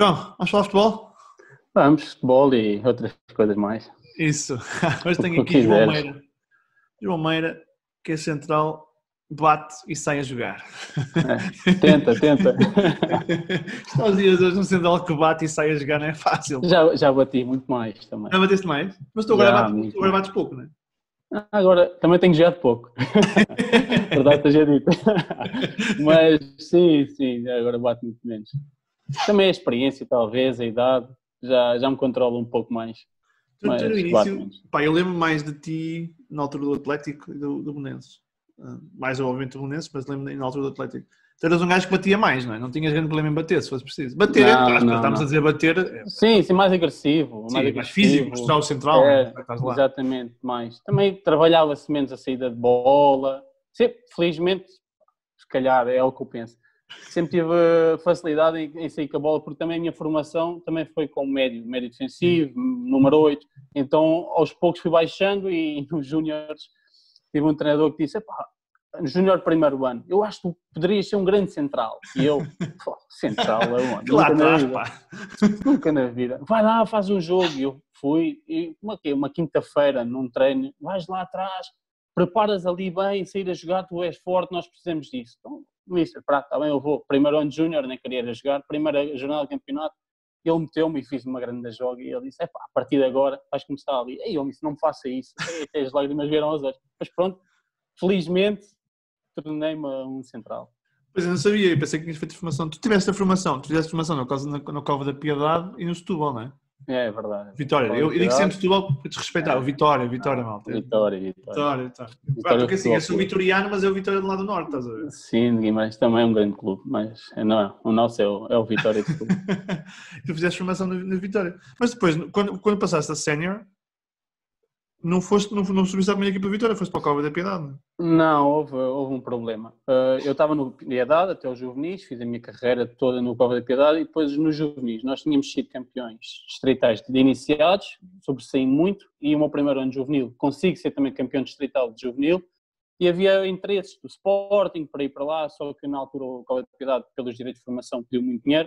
João, vamos falar de futebol? Vamos, futebol e outras coisas mais. Isso. Hoje tenho O que aqui João quiseres. Meira. João Meira, que é central, bate e sai a jogar. Tenta. Está aos dias hoje um central que bate e sai a jogar não é fácil. Já bati muito mais também. Já bateste mais? Mas tu Já, agora muito bates pouco, não é? Agora, também tenho jogado pouco. Verdade seja dita. Mas sim, agora bato muito menos. Também a experiência, talvez, a idade, já me controla um pouco mais. Tu Mas no bato início, menos. pá, eu lembro mais de ti na altura do Atlético e do Belenenses. Mais obviamente do Belenenses, mas lembro na altura do Atlético. Tu eras um gajo que batia mais, não é? Não tinhas grande problema em bater, se fosse preciso. Bater, estamos a dizer bater... Sim, mais agressivo. mais físico, mostrar o central. Exatamente, mais. Também trabalhava-se menos a saída de bola. Sempre, felizmente, se calhar é o que eu penso. Sempre tive facilidade em sair com a bola, porque também a minha formação também foi como médio defensivo, número 8. Então, aos poucos fui baixando e nos júniores tive um treinador que disse, júnior primeiro ano, eu acho que tu poderias ser um grande central. E eu, central aonde? Nunca na vida. Vai lá, faz um jogo. E eu fui, e uma quinta-feira num treino, vais lá atrás, preparas ali bem, sair a jogar, tu és forte, nós precisamos disso. Então, mister, está bem, eu vou. Primeiro ano de júnior, nem queria ir a jogar, primeira jornada de campeonato, ele meteu-me e fiz uma grande joga e ele disse, a partir de agora vais começar ali. E eu disse, não me faça isso. Até as lágrimas vieram aos olhos. Mas pronto, felizmente, tornei-me um central. Pois eu não sabia, eu pensei que tinhas feito formação. Tu tiveste a formação, na Cova da Piedade e no Setúbal, não é? É verdade. Vitória, eu digo sempre Setúbal para desrespeitar. Vitória, malta. Vitória. Porque assim, eu sou vitoriano, mas é o Vitória do lado norte, estás a ver? Sim, Guimarães também é um grande clube, mas não, o nosso é o Vitória de Setúbal. Tu fizeste formação no Vitória. Mas depois, quando passaste a sénior, não subiste à primeira equipa da Vitória, foste para a Cova da Piedade, não? Não, houve um problema. Eu estava no Piedade até os juvenis, fiz a minha carreira toda no Cova da Piedade e depois nos juvenis. Nós tínhamos sido campeões distritais de iniciados, sobressaí muito, e o meu primeiro ano de juvenil consigo ser também campeão distrital de juvenil e havia interesses do Sporting para ir para lá, só que na altura o Cova da Piedade, pelos direitos de formação, pediu muito dinheiro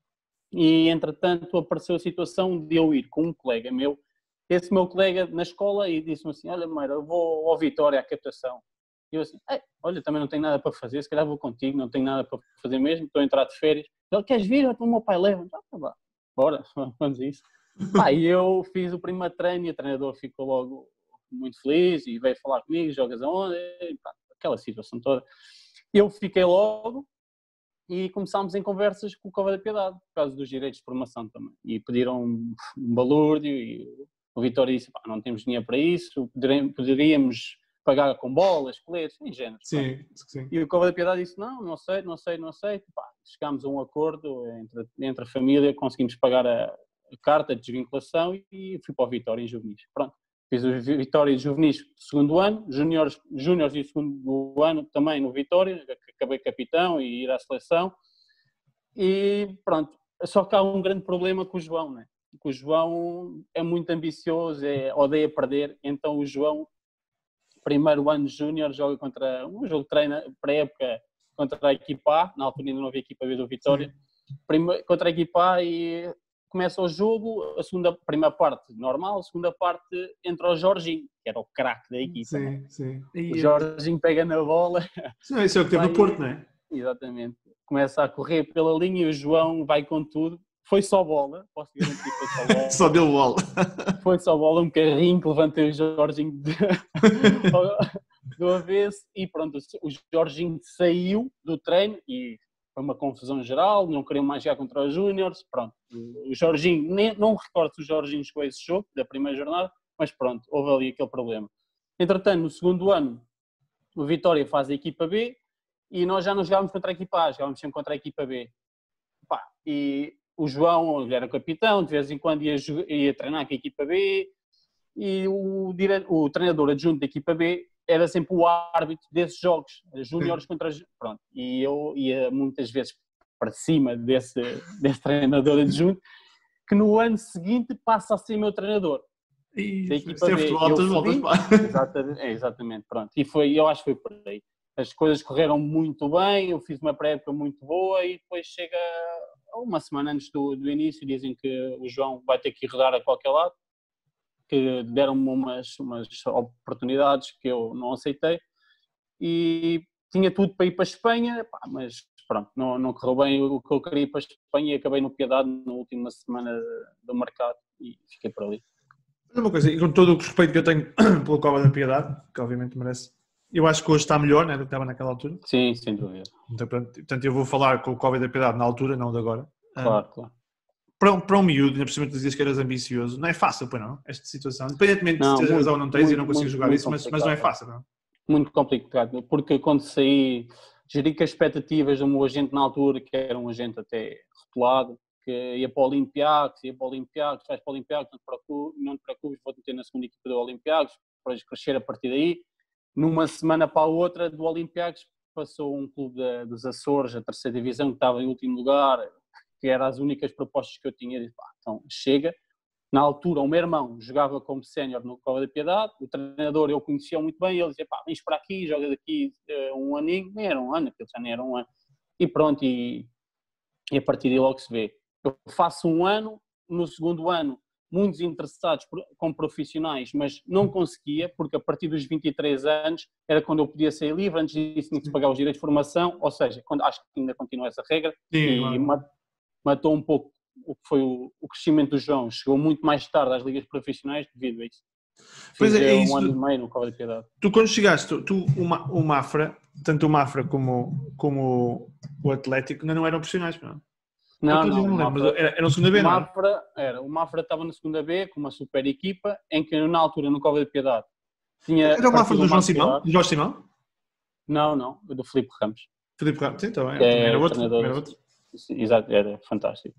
e entretanto apareceu a situação de eu ir com um colega meu, esse meu colega na escola, e disse-me assim, olha Meira, eu vou ao Vitória à captação. E eu assim, olha, também não tenho nada para fazer, se calhar vou contigo, não tenho nada para fazer mesmo, estou a entrar de férias. Ele, queres vir? O meu pai leva. Bora, vamos a isso. E eu fiz o primeiro treino e o treinador ficou logo muito feliz e veio falar comigo, jogas aonde? Aquela situação toda. Eu fiquei logo e começámos em conversas com o Cova da Piedade, por causa dos direitos de formação também. E pediram um balúrdio e o Vitória disse, não temos dinheiro para isso, poderíamos pagar com bolas, coletes, em género. Sim. E o Cova da Piedade disse, não sei. Chegámos a um acordo entre a família, conseguimos pagar a carta de desvinculação e fui para o Vitória em juvenis. Pronto, fiz o Vitória em juvenis segundo ano, júniores e segundo ano também no Vitória, acabei capitão e ir à seleção. E pronto, só que há um grande problema com o João, né? Porque o João é muito ambicioso, odeia perder, então o João, primeiro ano de júnior, joga contra um jogo de treino pré-época contra a equipa A, na altura ainda não havia equipa B do Vitória, contra a equipa A e começa o jogo, primeira parte normal, a segunda parte entra o Jorginho, que era o craque da equipa. Sim. O Jorginho pega na bola. Sim, isso é o que teve no Porto, não é? Exatamente. Começa a correr pela linha e o João vai com tudo. Foi só bola, posso garantir que foi só bola. Só deu bola. Foi só bola, um carrinho que levantei o Jorginho do avesso e pronto, o Jorginho saiu do treino e foi uma confusão geral, não queriam mais jogar contra os Júniors, pronto. O Jorginho, não recordo se o Jorginho chegou a esse jogo da primeira jornada, mas pronto, houve ali aquele problema. Entretanto, no segundo ano, o Vitória faz a equipa B e nós já não jogávamos contra a equipa A, jogávamos sempre contra a equipa B. E o João era capitão, de vez em quando ia treinar com a equipa B e o treinador adjunto da equipa B era sempre o árbitro desses jogos, júniores contra... Pronto, e eu ia muitas vezes para cima desse treinador adjunto, que no ano seguinte passa a ser meu treinador. Da equipa B. Exatamente, pronto. E eu acho que foi por aí. As coisas correram muito bem, eu fiz uma pré-época muito boa e depois chega uma semana antes do início, dizem que o João vai ter que ir rodar a qualquer lado, que deram-me umas oportunidades que eu não aceitei, e tinha tudo para ir para a Espanha, mas pronto, não correu bem o que eu queria ir para a Espanha e acabei no Piedade na última semana do mercado e fiquei por ali. Uma coisa, e com todo o respeito que eu tenho pelo Cova da Piedade, que obviamente merece, eu acho que hoje está melhor, né, do que estava naquela altura. Sim, sem dúvida. Então, portanto, eu vou falar com o Cova da Piedade na altura, não de agora. Claro. Para um miúdo, ainda por cima tu dizias que eras ambicioso, não é fácil, pois não, esta situação. Independentemente de teres razão ou não tens, eu não consigo jogar isso, mas não é fácil, não? Muito complicado, porque quando saí, geri com as expectativas do meu agente na altura, que era um agente até rotulado, que ia para o Olympiacos, vais para o Olympiacos, não te preocupes, vou-te meter na segunda equipa do Olympiacos, para crescer a partir daí. Numa semana para a outra do Olympiacos passou um clube dos Açores, a terceira divisão, que estava em último lugar, que eram as únicas propostas que eu tinha. Eu disse, então chega. Na altura, o meu irmão jogava como sénior no Cova da Piedade, o treinador eu conhecia muito bem, ele dizia, vens para aqui, jogas aqui um aninho, nem era um ano, aquilo já nem era um ano, e pronto, e a partir daí logo se vê. Eu faço um ano, no segundo ano, muitos interessados como profissionais, mas não conseguia, porque a partir dos 23 anos era quando eu podia ser livre, antes disso tinha que se pagar os direitos de formação, ou seja, acho que ainda continua essa regra, e matou um pouco o que foi o crescimento do João. Chegou muito mais tarde às ligas profissionais devido a isso. Pois é um isso. ano e meio no Cova da Piedade. Tu quando chegaste, o Mafra, tanto o Mafra como o Atlético ainda não eram profissionais, não? Não, Mafra, era na segunda B, não é? O Mafra estava na segunda B com uma super equipa, em que na altura no Cova da Piedade tinha... Era o Mafra do João Simão? Do Jorge Simão? Não, do Filipe Ramos. Filipe Ramos, sim, também. Era outro. Exato, era fantástico.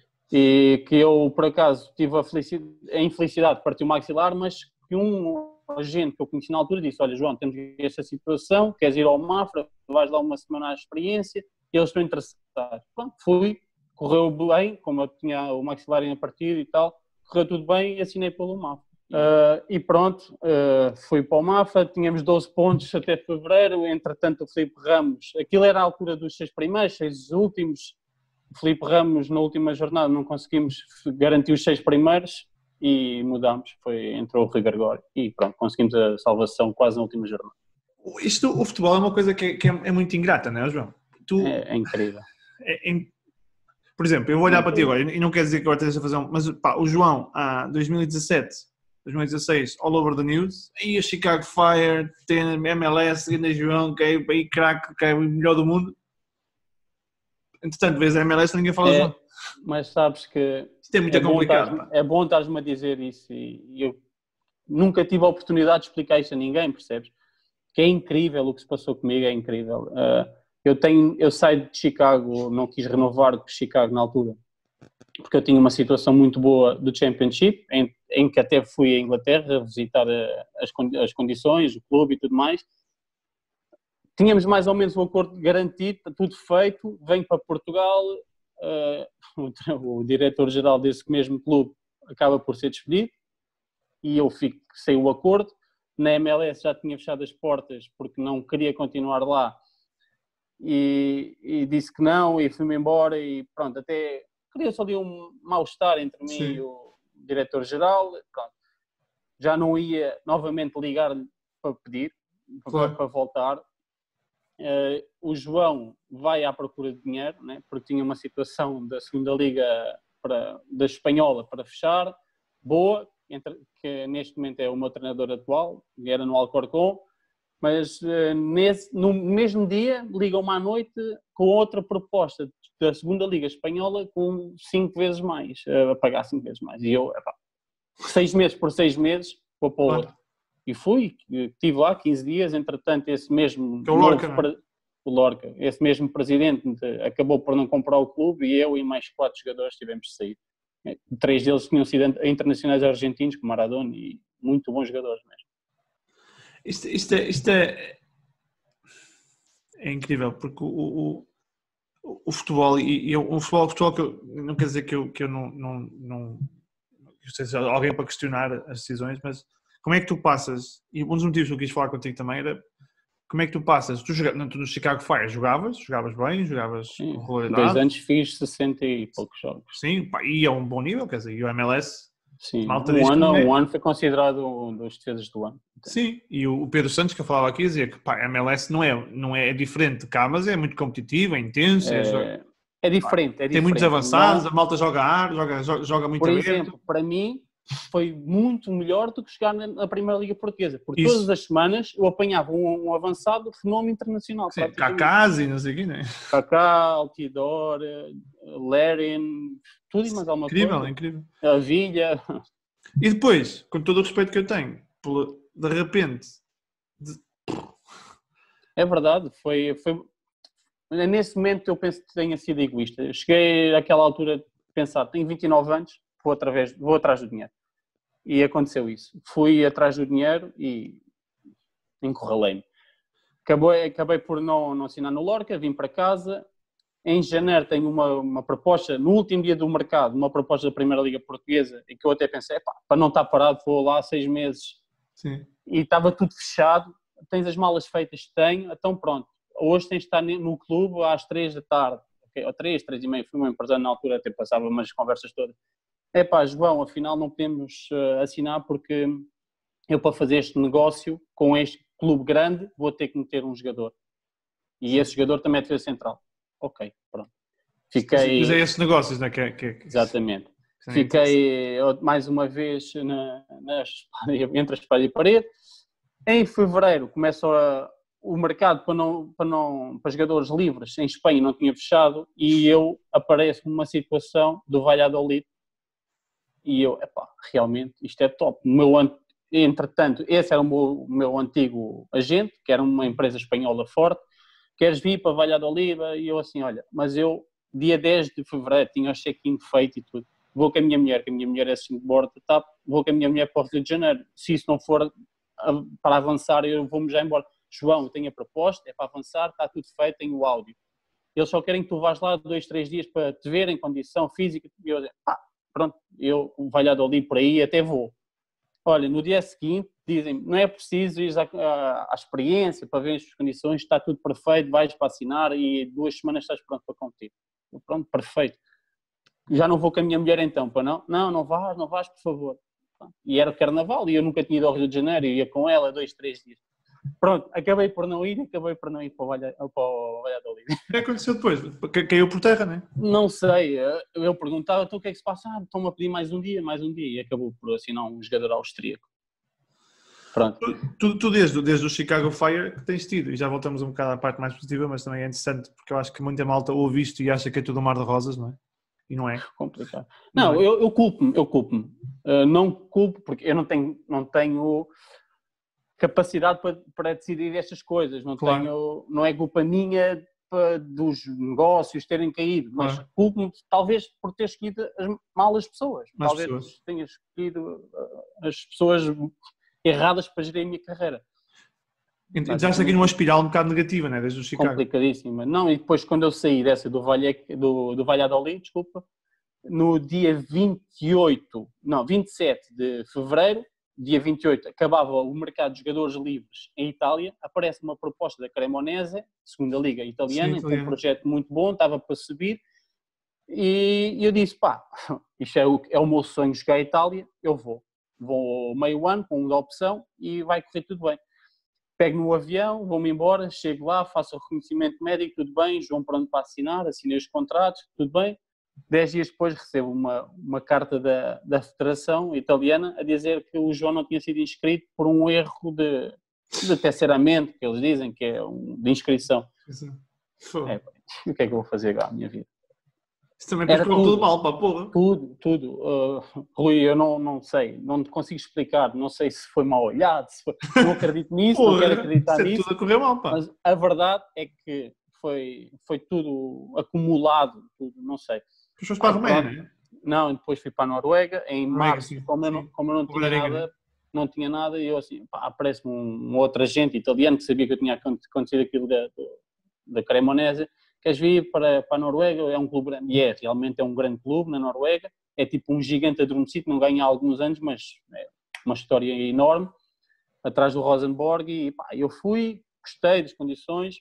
E que eu, por acaso, tive a infelicidade de partir o maxilar, mas que um agente que eu conheci na altura disse, olha João, temos esta situação, queres ir ao Mafra, vais lá uma semana à experiência, e eles estão interessados. Pronto, fui, correu bem, como eu tinha o maxilar em partido e tal, correu tudo bem e assinei pelo Mafra. E pronto, fui para o Mafra, tínhamos 12 pontos até fevereiro, entretanto o Filipe Ramos, aquilo era a altura dos 6 primeiros, 6 últimos, o Filipe Ramos na última jornada não conseguimos garantir os 6 primeiros e mudámos, entrou o Rui Gregório e pronto, conseguimos a salvação quase na última jornada. O futebol é uma coisa que é muito ingrata, não é, João? É incrível. Por exemplo, eu vou olhar para ti agora, e não quer dizer que agora estejas a fazer mas o João, há 2017, 2016, all over the news, e a Chicago Fire, tem MLS, ainda João, que é aí craque, que é o melhor do mundo. Entretanto, vês a MLS, ninguém fala João. Mas sabes que isto é muito complicado. É bom estares-me a dizer isso e eu nunca tive a oportunidade de explicar isso a ninguém, percebes? Que é incrível o que se passou comigo, é incrível. Eu saí de Chicago, não quis renovar com Chicago na altura, porque eu tinha uma situação muito boa do Championship, em que até fui à Inglaterra visitar as condições, o clube e tudo mais. Tínhamos mais ou menos um acordo garantido, tudo feito, venho para Portugal, o diretor-geral desse mesmo clube acaba por ser despedido e eu sem o acordo. Na MLS já tinha fechado as portas porque não queria continuar lá e disse que não e fui-me embora e pronto, até queria só de um mal-estar entre mim e o diretor-geral. Pronto. Já não ia novamente ligar-lhe para pedir, para voltar. O João vai à procura de dinheiro, né, porque tinha uma situação da segunda liga da Espanhola para fechar, boa, que neste momento é o meu treinador atual, que era no Alcorcón, mas no mesmo dia ligam-me à noite com outra proposta da segunda liga espanhola com 5 vezes mais, a pagar 5 vezes mais, e eu, 6 meses por 6 meses, vou para o outro. E fui, estive lá 15 dias, entretanto esse mesmo Lorca, esse mesmo presidente acabou por não comprar o clube e eu e mais 4 jogadores tivemos de sair. 3 deles tinham sido internacionais argentinos, como Maradona, e muito bons jogadores mesmo. Isto é incrível, porque o futebol, o futebol que eu, não quer dizer que eu não sei se há alguém para questionar as decisões, mas como é que tu passas, e um dos motivos que eu quis falar contigo também era como é que tu passas? Tu no Chicago Fire jogavas bem, jogavas Sim, com regularidade. 2 anos fiz 60 e poucos jogos. Sim, pá, e a um bom nível, quer dizer, e o MLS... Sim, Malta diz que não é. um ano foi considerado um dos defesas do ano. Sim, e o Pedro Santos que eu falava aqui dizia que pá, a MLS não é diferente de cá, mas é muito competitivo, é intenso. É diferente. Tem muitos avançados, a malta joga muito por aberto. exemplo, para mim foi muito melhor do que jogar na Primeira Liga Portuguesa, porque todas as semanas eu apanhava um avançado de renome internacional. Sim, Kaká e não sei o quê, né? Kaká, Altidor, Lerin, tudo e mais alguma coisa. Incrível. A Vilha. E depois, com todo o respeito que eu tenho, de repente... É verdade, foi... Nesse momento eu penso que tenha sido egoísta. Eu cheguei àquela altura de pensar, tenho 29 anos, vou atrás do dinheiro. E aconteceu isso. Fui atrás do dinheiro e encurralei-me. Acabei por não assinar no Lorca, vim para casa. Em janeiro tenho uma proposta, no último dia do mercado, uma proposta da Primeira Liga Portuguesa, em que eu até pensei, para não estar parado, vou lá 6 meses. Sim. E estava tudo fechado. Tens as malas feitas? Tenho. Então pronto. Hoje tens de estar no clube às 3 da tarde. Okay? Ou 3 e meia. Fui uma empresário na altura, até passava umas conversas todas. João, afinal não podemos assinar porque eu para fazer este negócio com este clube grande vou ter que meter um jogador. E esse jogador também é defesa central. Ok, pronto. Fiquei... Mas é esses negócios, não é? Exatamente. Fiquei mais uma vez entre a espada e a parede. Em fevereiro começa o mercado para jogadores livres em Espanha não tinha fechado e eu apareço numa situação do Valladolid e eu, realmente isto é top. Entretanto, esse era o meu antigo agente, que era uma empresa espanhola forte. Queres vir para Valladolid? E eu assim, olha, mas eu dia 10 de fevereiro tinha o check-in feito e tudo. Vou com a minha mulher é assim de bordo de TAP, vou com a minha mulher para o Rio de Janeiro. Se isso não for para avançar, eu vou-me já embora. João, eu tenho a proposta, é para avançar, está tudo feito, tenho o áudio. Eles só querem que tu vás lá 2, 3 dias para te ver em condição física. E eu pronto, eu Valladolid por aí até vou. Olha, no dia seguinte dizem-me, não é preciso ir à experiência para ver as condições, está tudo perfeito, vais para assinar e 2 semanas estás pronto para competir. Pronto, perfeito. Já não vou com a minha mulher então, para não? Não vais, por favor. E era o carnaval e eu nunca tinha ido ao Rio de Janeiro, eu ia com ela 2, 3 dias. Pronto, acabei por não ir para o Valladolid. O que aconteceu depois? Caiu por terra, não é? Não sei, eu perguntava, então o que é que se passa? Estão-me a pedir mais um dia, e acabou por assinar um jogador austríaco. Pronto. Tu desde o Chicago Fire que tens tido, e já voltamos um bocado à parte mais positiva, mas também é interessante, porque eu acho que muita malta ouve isto e acha que é tudo um mar de rosas, não é? E não é. Complicado. Não, eu culpo-me. Não culpo, porque eu não tenho capacidade para decidir estas coisas. Não é culpa minha dos negócios terem caído, mas culpo-me talvez por ter escolhido as pessoas. Talvez tenha escolhido as pessoas erradas para gerir a minha carreira. Entraste aqui numa espiral um bocado negativa, né? Desde o Chicago. Complicadíssima. Não, e depois quando eu saí dessa do Valladolid, no dia 27 de fevereiro, dia 28, acabava o mercado de jogadores livres em Itália, aparece uma proposta da Cremonese, segunda liga italiana, com um projeto muito bom, estava para subir, e eu disse, isto é o meu sonho, jogar a Itália, eu vou meio ano com uma opção e vai correr tudo bem. Pego no avião, vou-me embora, chego lá, faço o reconhecimento médico, tudo bem, João pronto para assinar, assinei os contratos, tudo bem. 10 dias depois recebo uma carta da Federação Italiana a dizer que o João não tinha sido inscrito por um erro de terceiramento, que eles dizem que é de inscrição. O que é que eu vou fazer agora à minha vida? Isso também era tudo mal para a porra. Tudo. Rui, eu não sei, não te consigo explicar, não sei se foi mal olhado, não acredito nisso, não quero acreditar nisso. Tudo a correr mal, pá. Mas a verdade é que foi tudo acumulado, não sei. Tu foste para a Roménia, não é? Não, depois fui para a Noruega, em março, como eu não tinha nada, e eu assim, aparece-me um outro agente italiano que sabia que eu tinha acontecido aquilo da Cremonese. Queres vir para a Noruega? É um clube grande. E realmente é um grande clube na Noruega. É tipo um gigante adormecido, não ganha há alguns anos, mas é uma história enorme. Atrás do Rosenborg. E eu fui, gostei das condições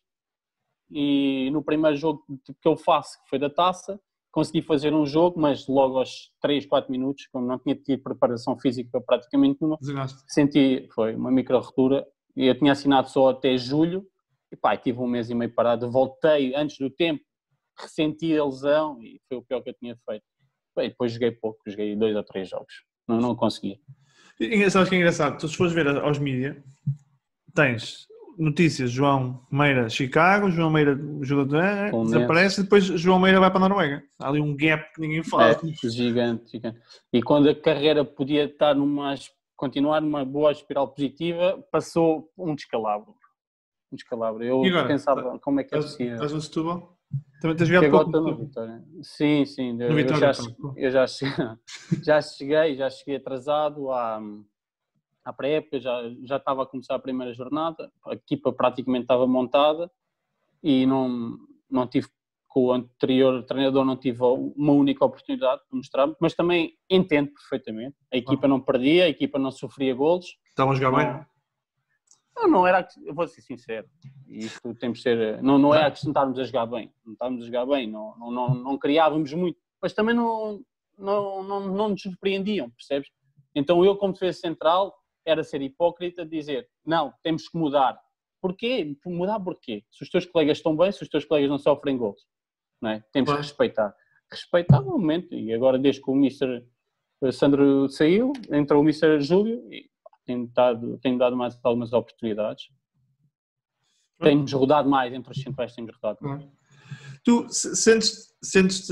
e no primeiro jogo que eu faço, que foi da taça, consegui fazer um jogo, mas logo aos 3, 4 minutos, como não tinha tido preparação física praticamente nenhuma, foi uma micro-ruptura e eu tinha assinado só até julho e pá, tive 1 mês e meio parado, voltei antes do tempo, ressenti a lesão e foi o pior que eu tinha feito. E depois joguei pouco, joguei 2 ou 3 jogos, não consegui. Sabes que é engraçado? Tu se fores ver aos mídia, tens notícias, João Meira, Chicago, João Meira desaparece e depois João Meira vai para a Noruega. Há ali um gap que ninguém fala. Gigante. E quando a carreira podia estar continuar numa boa espiral positiva, passou um descalabro. Eu agora, pensava como é que é possível. Estás no Setúbal? Também tens jogado pouco no Vitória. Sim. Eu já cheguei atrasado à pré-época, já estava a começar a primeira jornada, a equipa praticamente estava montada e não tive, com o anterior treinador não tive uma única oportunidade de mostrar, mas também entendo perfeitamente. A equipa não perdia, a equipa não sofria golos. Estavam a jogar bem? Não era, eu vou ser sincero, isto tem de ser, não é a questão de estarmos a jogar bem, não criávamos muito, mas também não nos surpreendiam, percebes? Então eu, como defesa central, era ser hipócrita, dizer, não, temos que mudar. Porquê? Mudar porquê? Se os teus colegas estão bem, se os teus colegas não sofrem golos, não é? Temos que respeitar. Respeitar o momento, e agora desde que o Mr. Sandro saiu, entrou o Mr. Júlio, e tenho dado mais algumas oportunidades. Temos rodado mais entre os centrais, temos rodado mais. Tu sentes-te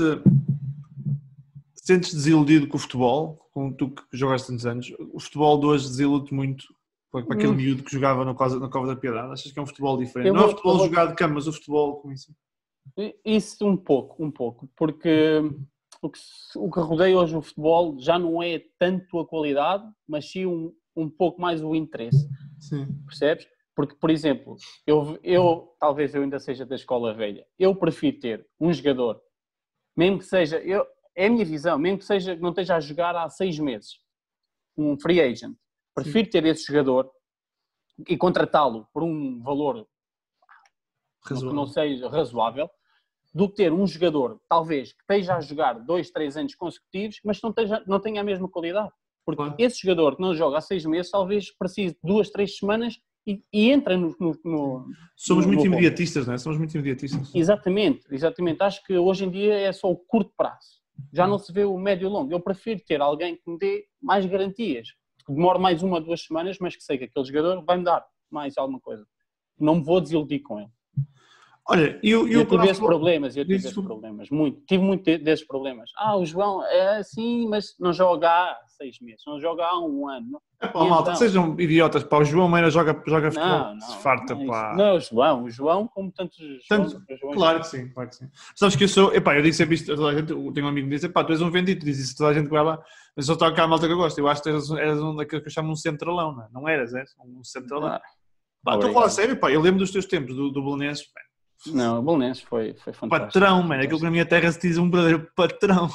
desiludido com o futebol? Com tu que jogaste tantos anos? O futebol de hoje desilude muito para aquele miúdo que jogava na Cova da Piedade? Achas que é um futebol diferente? Não é o futebol jogado de campo, mas o futebol com isso? Isso um pouco, porque o que rodeia hoje o futebol já não é tanto a qualidade, mas sim um pouco mais o interesse. Sim. Percebes? Porque, por exemplo, talvez eu ainda seja da escola velha, eu prefiro ter um jogador, mesmo que seja, é a minha visão, mesmo que não esteja a jogar há 6 meses, um free agent, prefiro ter esse jogador e contratá-lo por um valor que não seja razoável, do que ter um jogador, talvez, que esteja a jogar 2, 3 anos consecutivos, mas não tenha a mesma qualidade. Porque esse jogador que não joga há 6 meses, talvez precise de 2, 3 semanas e entra no Somos muito imediatistas, não é? Somos muito imediatistas. Exatamente. Acho que hoje em dia é só o curto prazo. Já não se vê o médio e longo. Eu prefiro ter alguém que me dê mais garantias. Que demore mais 1 ou 2 semanas, mas que sei que aquele jogador vai me dar mais alguma coisa. Não me vou desiludir com ele. Olha, eu tive esses problemas, muito. Tive muito desses problemas. O João é assim, mas não joga há 6 meses, não joga há 1 ano. Malta, sejam idiotas, pá, o João Meira joga futebol, se farta, pá. Não, o João, como tantos Joões. Claro que sim. Sabes que eu digo sempre isto a toda a gente, eu tenho um amigo que diz, pá, tu és um vendido, tu dizes isso a toda a gente que vai lá, mas só está cá a malta que eu gosto, eu acho que eras um daqueles que eu chamo um centralão, não é? Não eras, um centralão. Estou a falar sério, pá, eu lembro dos teus tempos, do Belenenses, pá. Não, o Belenenses foi fantástico. Patrão, mano, aquilo que na minha terra se diz um verdadeiro patrão.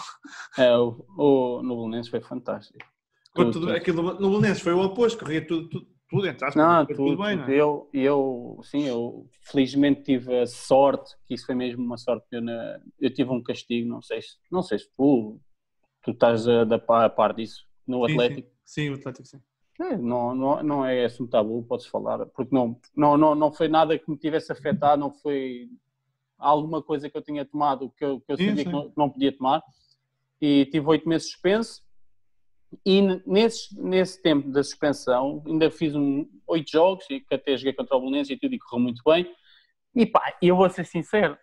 No Belenenses foi fantástico. Aquilo no Belenenses foi o oposto, corria tudo dentro. Tudo bem, não é? Eu felizmente tive a sorte, que isso foi mesmo uma sorte, eu tive um castigo, não sei se tu estás a par disso, no Atlético. Sim, o Atlético, sim. Não é assunto tabu, podes falar, porque não foi nada que me tivesse afetado, não foi alguma coisa que eu tinha tomado que eu sabia que não podia tomar, e tive 8 meses suspenso, e nesse tempo da suspensão ainda fiz 8 jogos, e que até joguei contra o Belenenses e tudo, e correu muito bem, e pá, eu vou ser sincero,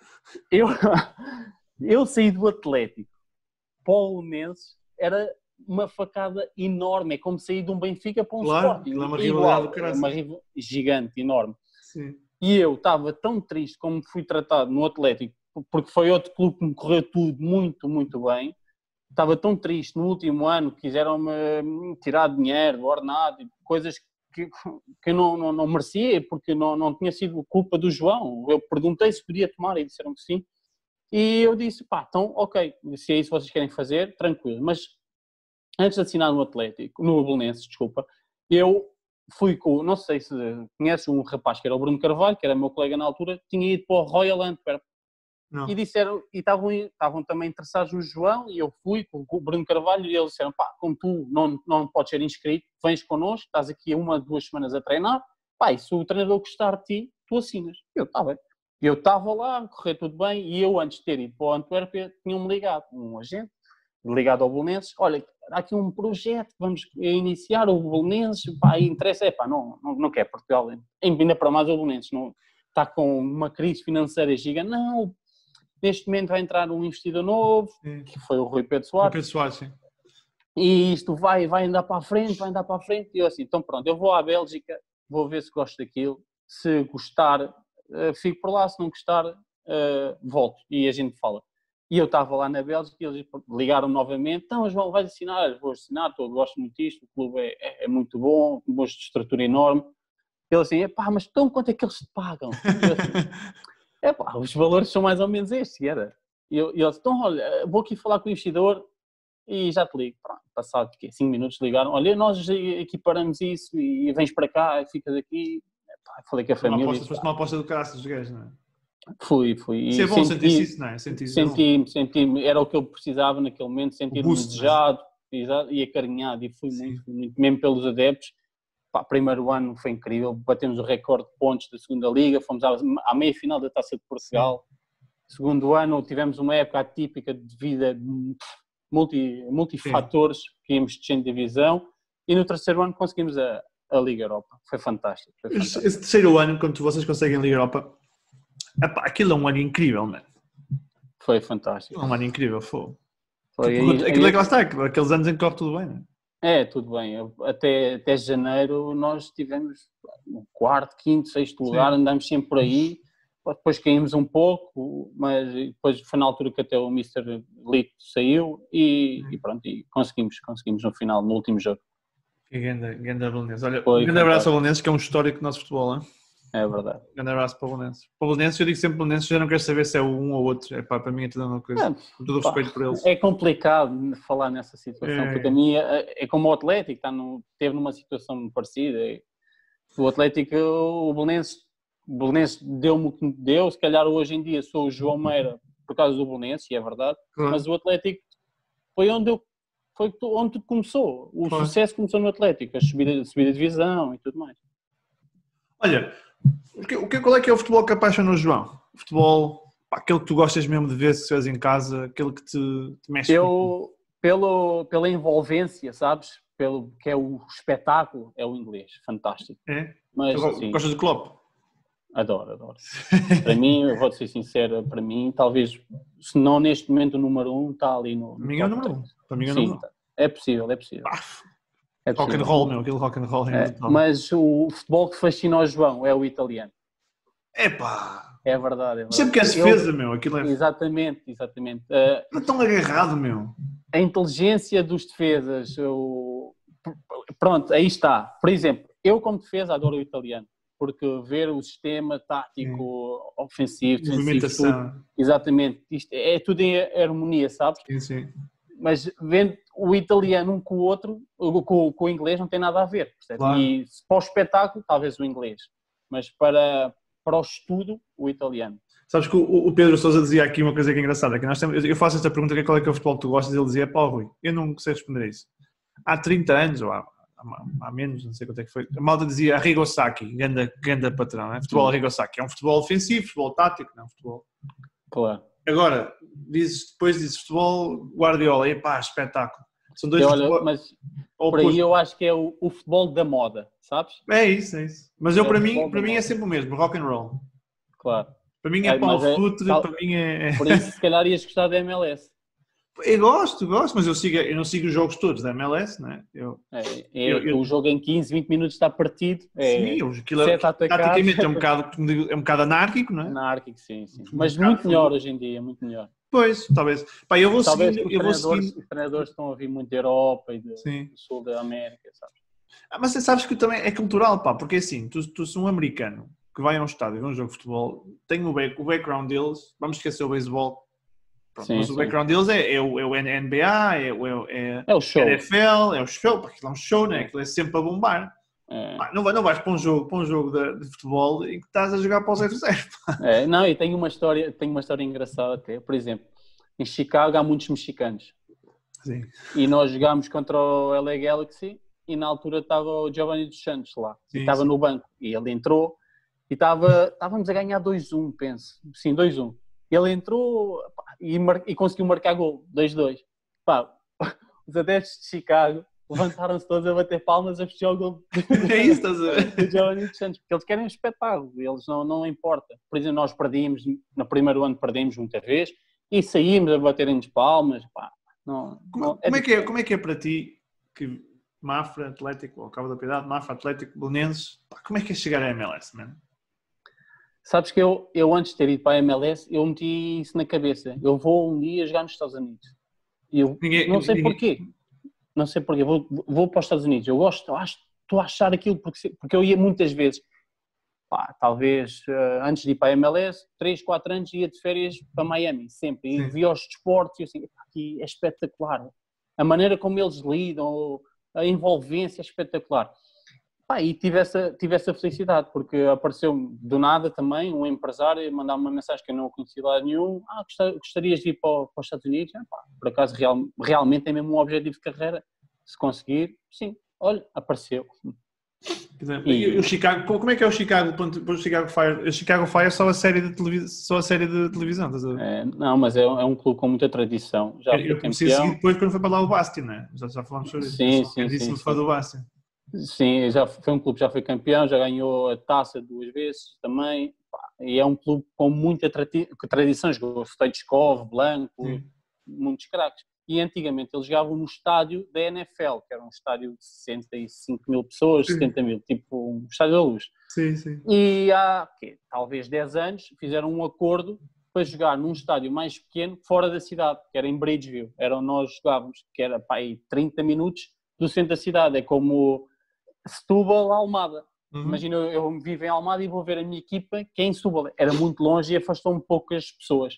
eu saí do Atlético para o Belenenses, era uma facada enorme, é como sair de um Benfica para um Sporting. Uma rivalidade uma rivalidade gigante, enorme. Sim. E eu estava tão triste como fui tratado no Atlético, porque foi outro clube que me correu tudo muito, muito bem. Estava tão triste no último ano, quiseram-me tirar dinheiro, ordenado, coisas que eu não merecia, porque não tinha sido culpa do João. Eu perguntei se podia tomar e disseram que sim. E eu disse, então ok, se é isso que vocês querem fazer, tranquilo. Mas antes de assinar no Belenenses, desculpa, eu fui com, não sei se conheces um rapaz que era o Bruno Carvalho, que era meu colega na altura, tinha ido para o Royal Antwerp. Não. E disseram, e estavam também interessados no João, e eu fui com o Bruno Carvalho, e eles disseram, pá, como tu não podes ser inscrito, vens connosco, estás aqui 1 ou 2 semanas a treinar, pá, e se o treinador gostar de ti, tu assinas. Eu, tá bem. Eu estava lá, correu tudo bem, e eu, antes de ter ido para o Antuérpia, tinham-me ligado, um agente, ligado ao Belenenses, olha, há aqui um projeto, vamos iniciar o Belenenses, pá, e interessa, pá, não quer Portugal, ainda para mais o Belenenses, não, está com uma crise financeira gigante, não, neste momento vai entrar um investidor novo, que foi o Rui Pedro Soares. Pedro Soares, sim. E isto vai andar para a frente, E eu assim, então pronto, eu vou à Bélgica, vou ver se gosto daquilo, se gostar, fico por lá, se não gostar, volto e a gente fala. E eu estava lá na Bélgica e eles ligaram novamente, então João, vais assinar? Vou assinar, gosto muito disto, o clube é muito bom, uma estrutura enorme. Ele assim, pá, mas então quanto é que eles te pagam? Assim, os valores são mais ou menos estes, era. E eu disse, então olha, vou aqui falar com o investidor e já te ligo. Pronto, passado 5 minutos ligaram, olha, nós equiparamos isso e vens para cá e ficas aqui. Falei com a família. Foste uma aposta do caraças dos gajos, não é? Fui. Isso é bom, senti isso, não é? Senti-me, era o que eu precisava naquele momento, sentir-me desejado e acarinhado, e fui muito, mesmo pelos adeptos. Pá, primeiro ano foi incrível, batemos o recorde de pontos da segunda liga, fomos à meia-final da Taça de Portugal. Sim. Segundo ano tivemos uma época atípica devido a multifatores, que íamos descendo de divisão, e no terceiro ano conseguimos a Liga Europa. Foi fantástico. Esse terceiro ano, quando vocês conseguem a Liga Europa, aquilo é um ano incrível, mano. Foi fantástico. É um ano incrível, foi. Aquilo é que lá está, aqueles anos em que corre tudo bem, não é? Tudo bem. Até janeiro nós tivemos no 4º, 5º, 6º lugar, andámos sempre por aí, depois caímos um pouco, mas depois foi na altura que até o Mr. Lito saiu e pronto, e conseguimos no final, no último jogo. Que grande Belenenses. Olha, um grande abraço ao Belenenses, que é um histórico do nosso futebol, não é? É verdade. Um grande abraço para o Belenenses. Para o Belenenses, eu digo sempre Belenenses, já não quero saber se é um ou outro. Para mim é tudo uma coisa. Com todo o respeito por eles. É complicado falar nessa situação, porque a minha é como o Atlético, esteve numa situação parecida. O Atlético, o Belenenses deu-me o que me deu, se calhar hoje em dia sou o João Meira por causa do Belenenses, e é verdade, mas o Atlético foi onde tudo começou. O sucesso começou no Atlético, a subida de divisão e tudo mais. Olha, qual é que é o futebol que apaixona o João? O futebol, aquele que tu gostas mesmo de ver se estiveres em casa, aquele que te mexe? Pela envolvência, sabes? Pelo que é o espetáculo, é o inglês, fantástico. É? Mas, gostas do Klopp? Adoro. Para mim, eu vou ser sincero, para mim, talvez, se não neste momento o número 1 está ali no... Para mim é o número 1. Para mim é o número 1. É possível. Rock and roll, meu, aquele rock and roll. Mas o futebol que fascina o João é o italiano. Epá! É verdade. Sempre que é defesa, meu, aquilo é... Exatamente. Não é tão agarrado, meu. A inteligência dos defesas, pronto, aí está. Por exemplo, eu como defesa adoro o italiano, porque ver o sistema tático, ofensivo, defensivo, tudo, exatamente, isto é tudo em harmonia, sabes? Sim. Mas vendo o italiano um com o outro, com o inglês não tem nada a ver, percebe? Claro. E para o espetáculo, talvez o inglês, mas para o estudo, o italiano. Sabes que o Pedro Sousa dizia aqui uma coisa que é engraçada, que eu faço esta pergunta, qual é que é o futebol que tu gostas, e ele dizia, pá, Rui, eu não sei responder a isso. Há 30 anos, ou há menos, não sei quanto é que foi, a malta dizia Arrigo Sacchi, ganda patrão, né? Futebol Arrigo Sacchi, é um futebol ofensivo, futebol tático, não é um futebol... Claro. Agora, depois dizes futebol Guardiola, e pá, espetáculo. São dois futebol... Mas por aí eu acho que é o futebol da moda, sabes? É isso. Mas para mim é sempre o mesmo, rock and roll. Claro. Para mim é pau futre, para mim é... Por isso, se calhar, ias gostar da MLS. Eu gosto, mas eu não sigo os jogos todos da MLS, não é? O jogo em 15, 20 minutos está partido. Sim, taticamente é um bocado anárquico, não é? Anárquico, sim. Mas muito melhor hoje em dia, muito melhor. Pois, talvez. Pá, eu vou talvez seguindo. Os treinadores estão a vir muito da Europa e do sul da América, sabes? Mas você sabes que também é cultural, pá, porque assim, tu és um americano que vai a um estádio, vê um jogo de futebol, tem o background deles, vamos esquecer o beisebol. Mas o background deles é o NBA, é o show. NFL, é o show, porque aquilo é um show, né? Aquilo é sempre a bombar. Não vais para um jogo de futebol e que estás a jogar para o 0-0. Não, e tenho uma história engraçada até. Por exemplo, em Chicago há muitos mexicanos. Sim. E nós jogámos contra o LA Galaxy e na altura estava o Giovanni dos Santos lá. Sim, e estava no banco. E ele entrou e estávamos a ganhar 2-1, penso. Sim, 2-1. Ele entrou e conseguiu marcar gol, 2-2. Os adeptos de Chicago levantaram-se todos a bater palmas a festejar o gol. É isso, estás a ver? Do Giovanni dos Santos, porque eles querem um espetáculo, eles não importa. Por exemplo, nós perdíamos, no primeiro ano perdemos muita vez e saímos a baterem-nos palmas. Como é que é para ti que Mafra, Atlético, ou Cabo da Piedade, Mafra, Atlético, Belenenses, como é que é chegar à MLS, mano? Sabes que eu antes de ter ido para a MLS, eu meti isso na cabeça. Eu vou um dia jogar nos Estados Unidos. E eu não sei porquê. Não sei porquê. Vou para os Estados Unidos. Eu gosto, estou a achar aquilo, porque eu ia muitas vezes. Talvez antes de ir para a MLS, 3, 4 anos ia de férias para Miami, sempre. E via os desportos e assim, aqui é espetacular. A maneira como eles lidam, a envolvência é espetacular. E tive essa felicidade, porque apareceu do nada também um empresário mandar uma mensagem que eu não conhecia lá nenhum. Gostarias de ir para os Estados Unidos? Por acaso realmente é mesmo um objetivo de carreira. Se conseguir, sim, olha, apareceu. E o Chicago, como é que é o Chicago? O Chicago Fire? O Chicago Fire é só a série de televisão, estás a ver? Não, mas é um clube com muita tradição. Já eu comecei a seguir depois quando foi para lá o Bastion, né? Já falamos sobre isso. Sim. Fã do Bastion. Sim, já foi um clube, já foi campeão, já ganhou a taça 2 vezes também. E é um clube com muita tradição. Jogou Stoichkov, Blanco, muitos craques. E antigamente eles jogavam no estádio da NFL, que era um estádio de 65 mil pessoas, 70 mil, tipo um estádio da Luz. Sim. E há, talvez 10 anos, fizeram um acordo para jogar num estádio mais pequeno, fora da cidade, que era em Bridgeville. Nós jogávamos, que era aí 30 minutos do centro da cidade. É como Setúbal, Almada. Imagina, eu vivo em Almada e vou ver a minha equipa, que é em Setúbal. Era muito longe e afastou-me poucas pessoas.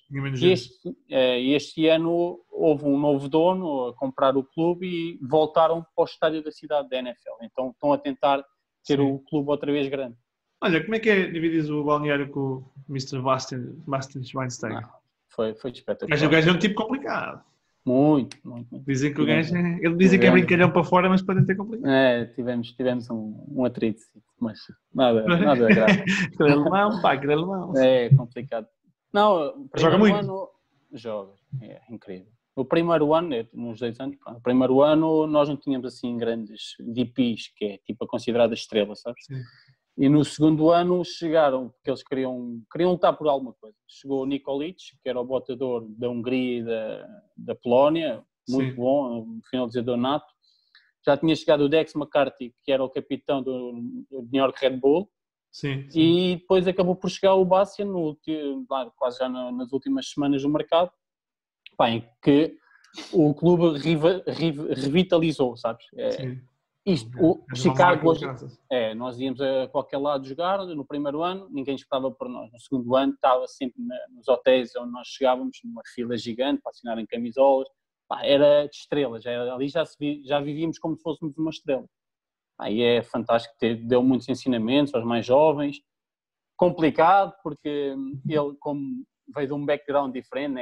E este ano houve um novo dono a comprar o clube e voltaram para o estádio da cidade da NFL. Então estão a tentar ter o clube outra vez grande. Olha, como é que é dividir o balneário com o Mr. Bastian Schweinsteiger? Foi espetacular. O gajo é um tipo complicado. Muito. Dizem que o gajo ele dizem que é brincalhão para fora, mas para dentro é complicado. Tivemos um atrito, mas nada grave. Aquele alemão. É complicado. Não, joga muito. Ano, joga, é incrível. O primeiro ano, nos 2 anos, o primeiro ano nós não tínhamos assim grandes DPs, que é tipo a considerada estrela, sabes? Sim. E no segundo ano chegaram, porque eles queriam lutar por alguma coisa. Chegou o Nikolic, que era o botador da Hungria e da Polónia, muito bom, um finalizador nato. Já tinha chegado o Dex McCarthy, que era o capitão do New York Red Bull. Sim. E depois acabou por chegar o Bastian, quase já nas últimas semanas do mercado, em que o clube revitalizou, sabes? O Chicago hoje, nós íamos a qualquer lado jogar no primeiro ano, ninguém esperava por nós. No segundo ano estava sempre nos hotéis onde nós chegávamos, numa fila gigante para assinarem camisolas. Era de estrelas, ali já vivíamos como se fôssemos uma estrela. E é fantástico, deu muitos ensinamentos aos mais jovens. Complicado porque ele, como veio de um background diferente,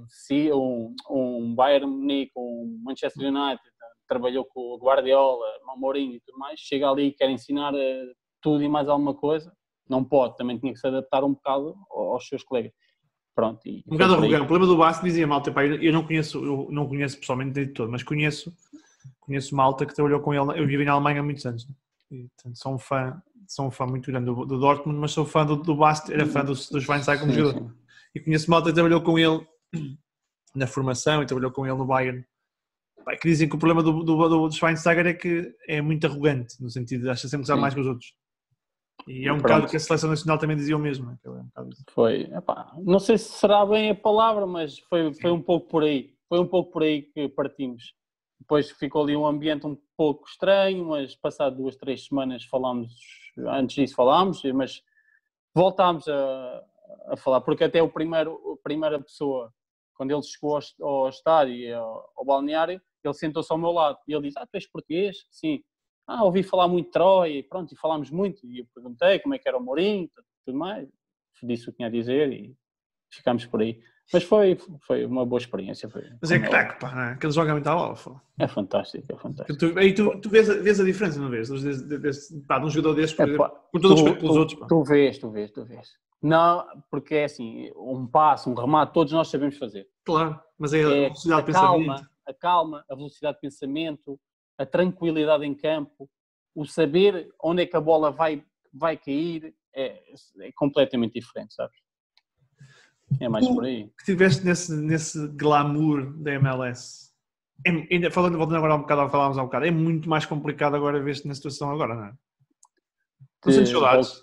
um Bayern Munique, um Manchester United, trabalhou com o Guardiola, o Mourinho e tudo mais, chega ali e quer ensinar tudo e mais alguma coisa, não pode, também tinha que se adaptar um bocado aos seus colegas. Pronto. Um bocado arrogante. O problema do Bastos dizia malta, eu não conheço pessoalmente de todo, mas conheço malta que trabalhou com ele, eu vivi na Alemanha há muitos anos, e portanto sou um fã muito grande do Dortmund, mas sou fã do Bastos, era fã do Schweinsteiger como jogador. E conheço malta que trabalhou com ele na formação e trabalhou com ele no Bayern. Que dizem que o problema do Schweinsteiger é que é muito arrogante, no sentido de acha sempre que sabe mais que os outros. E é um bocado que a Seleção Nacional também dizia o mesmo. Não sei se será bem a palavra, mas foi um pouco por aí. Foi um pouco por aí que partimos. Depois ficou ali um ambiente um pouco estranho, mas passado 2, 3 semanas antes disso falámos, mas voltámos a falar, porque até a primeira pessoa, quando ele chegou ao estádio e ao balneário, ele sentou-se ao meu lado e ele disse, tu és português? Sim. ouvi falar muito de Troia, e pronto, e falámos muito, e eu perguntei como é que era o Mourinho, tudo mais, disse o que tinha a dizer e ficámos por aí. Mas foi uma boa experiência. Mas é craque, pá, não é? Que ele joga muito à bola. É fantástico, é fantástico. Aí tu vês a diferença, não vês? De um jogador desses, por exemplo, com todo o respeito pelos outros. Pá. Tu vês. Não, porque é assim, um passo, um remate, todos nós sabemos fazer. Claro, mas é a velocidade de pensamento. A calma, a velocidade de pensamento, a tranquilidade em campo, o saber onde é que a bola vai cair, é completamente diferente, sabes? É mais por aí. Que estiveste nesse glamour da MLS, voltando agora um bocado, falámos há um bocado, é muito mais complicado agora ver-te na situação agora, não é? Tu sentes saudades?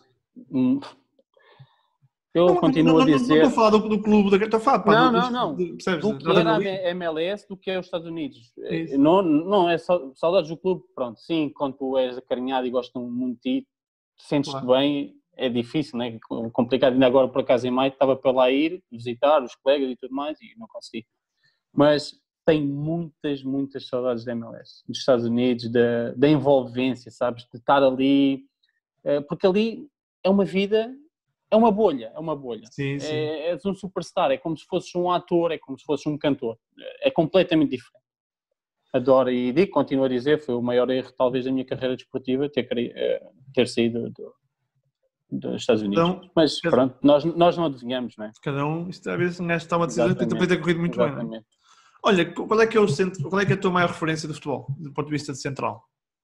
Eu continuo a dizer... Não estou a falar do clube, estou a falar... Não. Do que era a MLS, do que é os Estados Unidos. Não é saudades do clube, pronto. Sim, quando tu és acarinhado e gostam muito de ti, sentes-te bem, é difícil, né? Complicado. Ainda agora, por acaso, em maio, estava para lá ir, visitar os colegas e tudo mais, e não consegui. Mas tenho muitas saudades da MLS, dos Estados Unidos, da envolvência, sabes? De estar ali, porque ali é uma vida... É uma bolha. Sim. És um superstar, é como se fosses um ator, é como se fosses um cantor. É completamente diferente. Adoro e continuo a dizer, foi o maior erro talvez da minha carreira desportiva ter saído dos Estados Unidos. Então, mas pronto, nós não adivinhamos, não é? Cada um, isto às vezes um gajo está uma decisão e depois ter corrido muito bem. Não é? Olha, qual é que é a tua maior referência do futebol, do ponto de vista de central?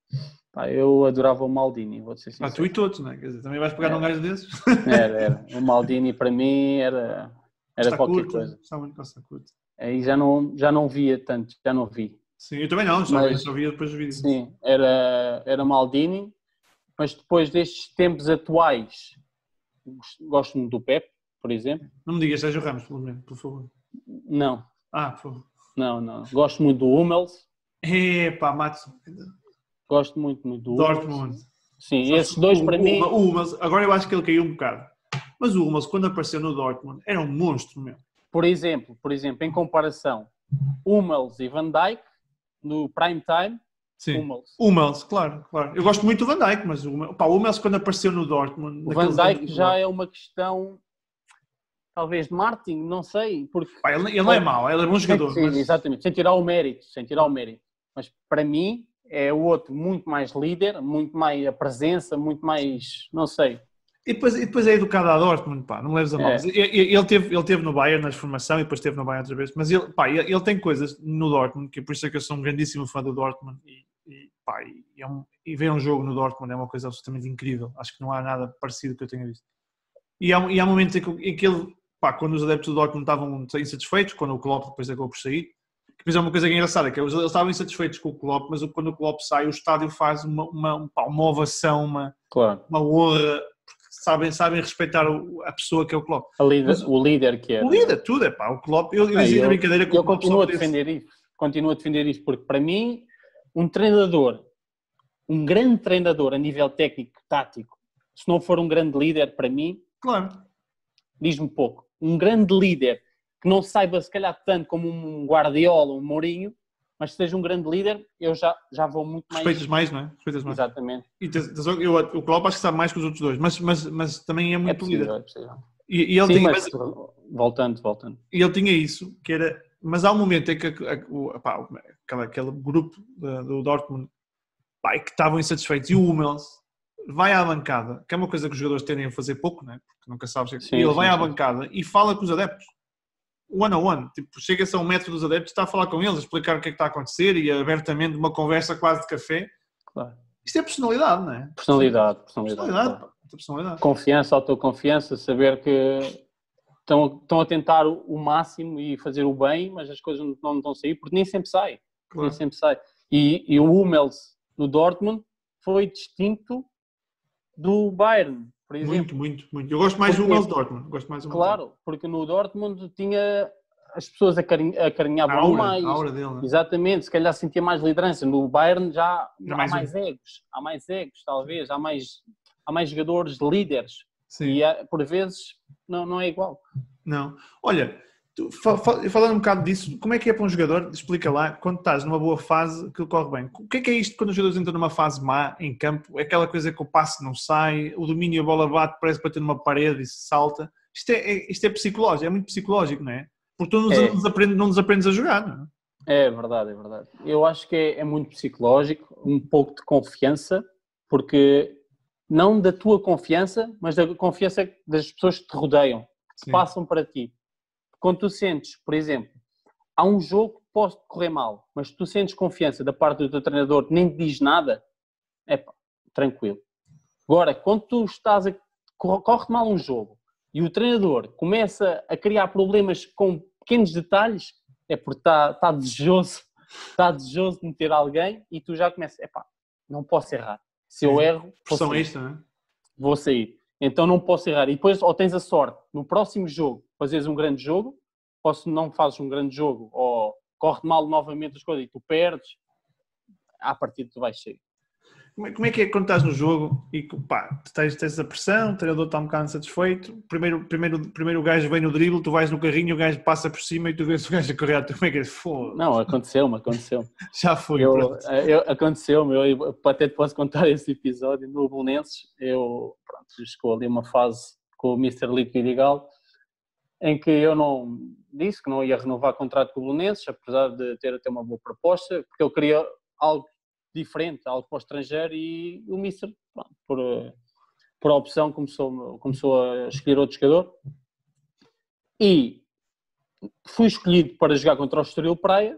Eu adorava o Maldini, vou ser sincero. Tu e todos, não é? Quer dizer, também vais pegar num gajo desses? Era. O Maldini para mim era qualquer coisa. Está muito costa curta. Aí já não via tanto, já não vi. Sim, eu também não, só via depois dos vídeos. Sim, era Maldini, mas depois destes tempos atuais, gosto muito do Pep, por exemplo. Não me digas Sérgio Ramos, pelo menos, por favor. Não. Por favor. Não. Gosto muito do Hummels. Matos. Gosto muito do Dortmund. Sim, esses dois para mim... O Hummels, agora eu acho que ele caiu um bocado. Mas o Hummels, quando apareceu no Dortmund, era um monstro mesmo. Por exemplo, em comparação, Hummels e Van Dijk, no prime time, sim. Hummels, claro. Eu gosto muito do Van Dijk, mas o Hummels quando apareceu no Dortmund... O Van Dijk já é uma questão, talvez, de marketing, não sei. Porque ele não é mau, ele é bom jogador. Sim, mas... Exatamente, sem tirar o mérito. Mas para mim... É o outro muito mais líder, muito mais a presença, muito mais, não sei. E depois é educado a Dortmund, não me leves a mal. Ele teve no Bayern, na formação, e depois teve no Bayern outra vez. Mas ele tem coisas no Dortmund, que por isso é que eu sou um grandíssimo fã do Dortmund. E ver um jogo no Dortmund é uma coisa absolutamente incrível. Acho que não há nada parecido que eu tenha visto. E há momentos em que ele, quando os adeptos do Dortmund estavam insatisfeitos, quando o Klopp depois acabou por sair, depois é uma coisa engraçada, que eles estavam insatisfeitos com o Klopp, mas quando o Klopp sai, o estádio faz uma ovação, uma honra, porque sabem respeitar a pessoa que é o Klopp. O líder que é. O líder, tudo é o Klopp. Eu dizia na brincadeira que eu continuo a defender isso, porque para mim, um grande treinador a nível técnico, tático, se não for um grande líder, para mim, diz-me pouco. Um grande líder que não saiba se calhar tanto como um Guardiola, um Mourinho, mas que seja um grande líder, eu já vou muito mais... Respeitas mais, não é? Respeitas mais. Exatamente. E o Klopp acho que sabe mais que os outros dois, mas também é muito líder. É possível. E ele tinha, voltando. E ele tinha isso, que era... Mas há um momento em que aquele grupo do Dortmund que estavam insatisfeitos, e o Hummels vai à bancada, que é uma coisa que os jogadores tendem a fazer pouco, né? Porque nunca sabes. Ele vai à bancada e fala com os adeptos. One-on-one, chega-se a 1 metro dos adeptos, está a falar com eles, a explicar o que é que está a acontecer e abertamente uma conversa quase de café. Claro. Isto é personalidade, não é? Personalidade. Confiança, autoconfiança, saber que estão a tentar o máximo e fazer o bem, mas as coisas não estão a sair, porque nem sempre sai. Claro. Nem sempre sai. E o Hummels no Dortmund foi distinto do Bayern. Muito. Eu gosto mais do Hummels Dortmund. Claro, porque no Dortmund tinha as pessoas acarinhavam mais. A aura dele, né? Exatamente, se calhar sentia mais liderança. No Bayern já há mais egos. Há mais egos, talvez. Há mais jogadores líderes. Sim. E por vezes não é igual. Não. Olha, Falando um bocado disso, como é que é para um jogador? Explica lá, quando estás numa boa fase, aquilo corre bem. O que é isto quando os jogadores entram numa fase má em campo? É aquela coisa que o passe não sai, o domínio, a bola bate, parece bater numa parede e se salta. Isto é psicológico, é muito psicológico, não é? Porque tu não nos aprendes a jogar, não é? É verdade, é verdade. Eu acho que é muito psicológico, um pouco de confiança, porque não da tua confiança, mas da confiança das pessoas que te rodeiam, que te passam para ti. Quando tu sentes, por exemplo, há um jogo que pode correr mal, mas tu sentes confiança da parte do teu treinador, nem te diz nada, tranquilo. Agora, quando tu corre mal um jogo e o treinador começa a criar problemas com pequenos detalhes, é porque está desejoso de meter alguém e tu já começas, não posso errar. Se eu erro, vou sair. Então não posso errar. E depois, ou tens a sorte, no próximo jogo, fazeres um grande jogo, ou se não fazes um grande jogo, ou corre mal novamente as coisas e tu perdes, à partida tu vais sair. Como é que é quando estás no jogo e tens a pressão, o treinador está um bocado insatisfeito, primeiro o gajo vem no drible, tu vais no carrinho, o gajo passa por cima e tu vês o gajo a correr, como é que é? Foda-se. Não, aconteceu-me. Já foi. Aconteceu-me, eu até te posso contar esse episódio. No Belenenses, chegou ali uma fase com o Mr. Lico Vidigal, em que eu não disse que não ia renovar contrato com o Belenenses, apesar de ter até uma boa proposta, porque eu queria algo diferente, algo para o estrangeiro, e o Mister, por opção, começou a escolher outro jogador e fui escolhido para jogar contra o Estoril Praia.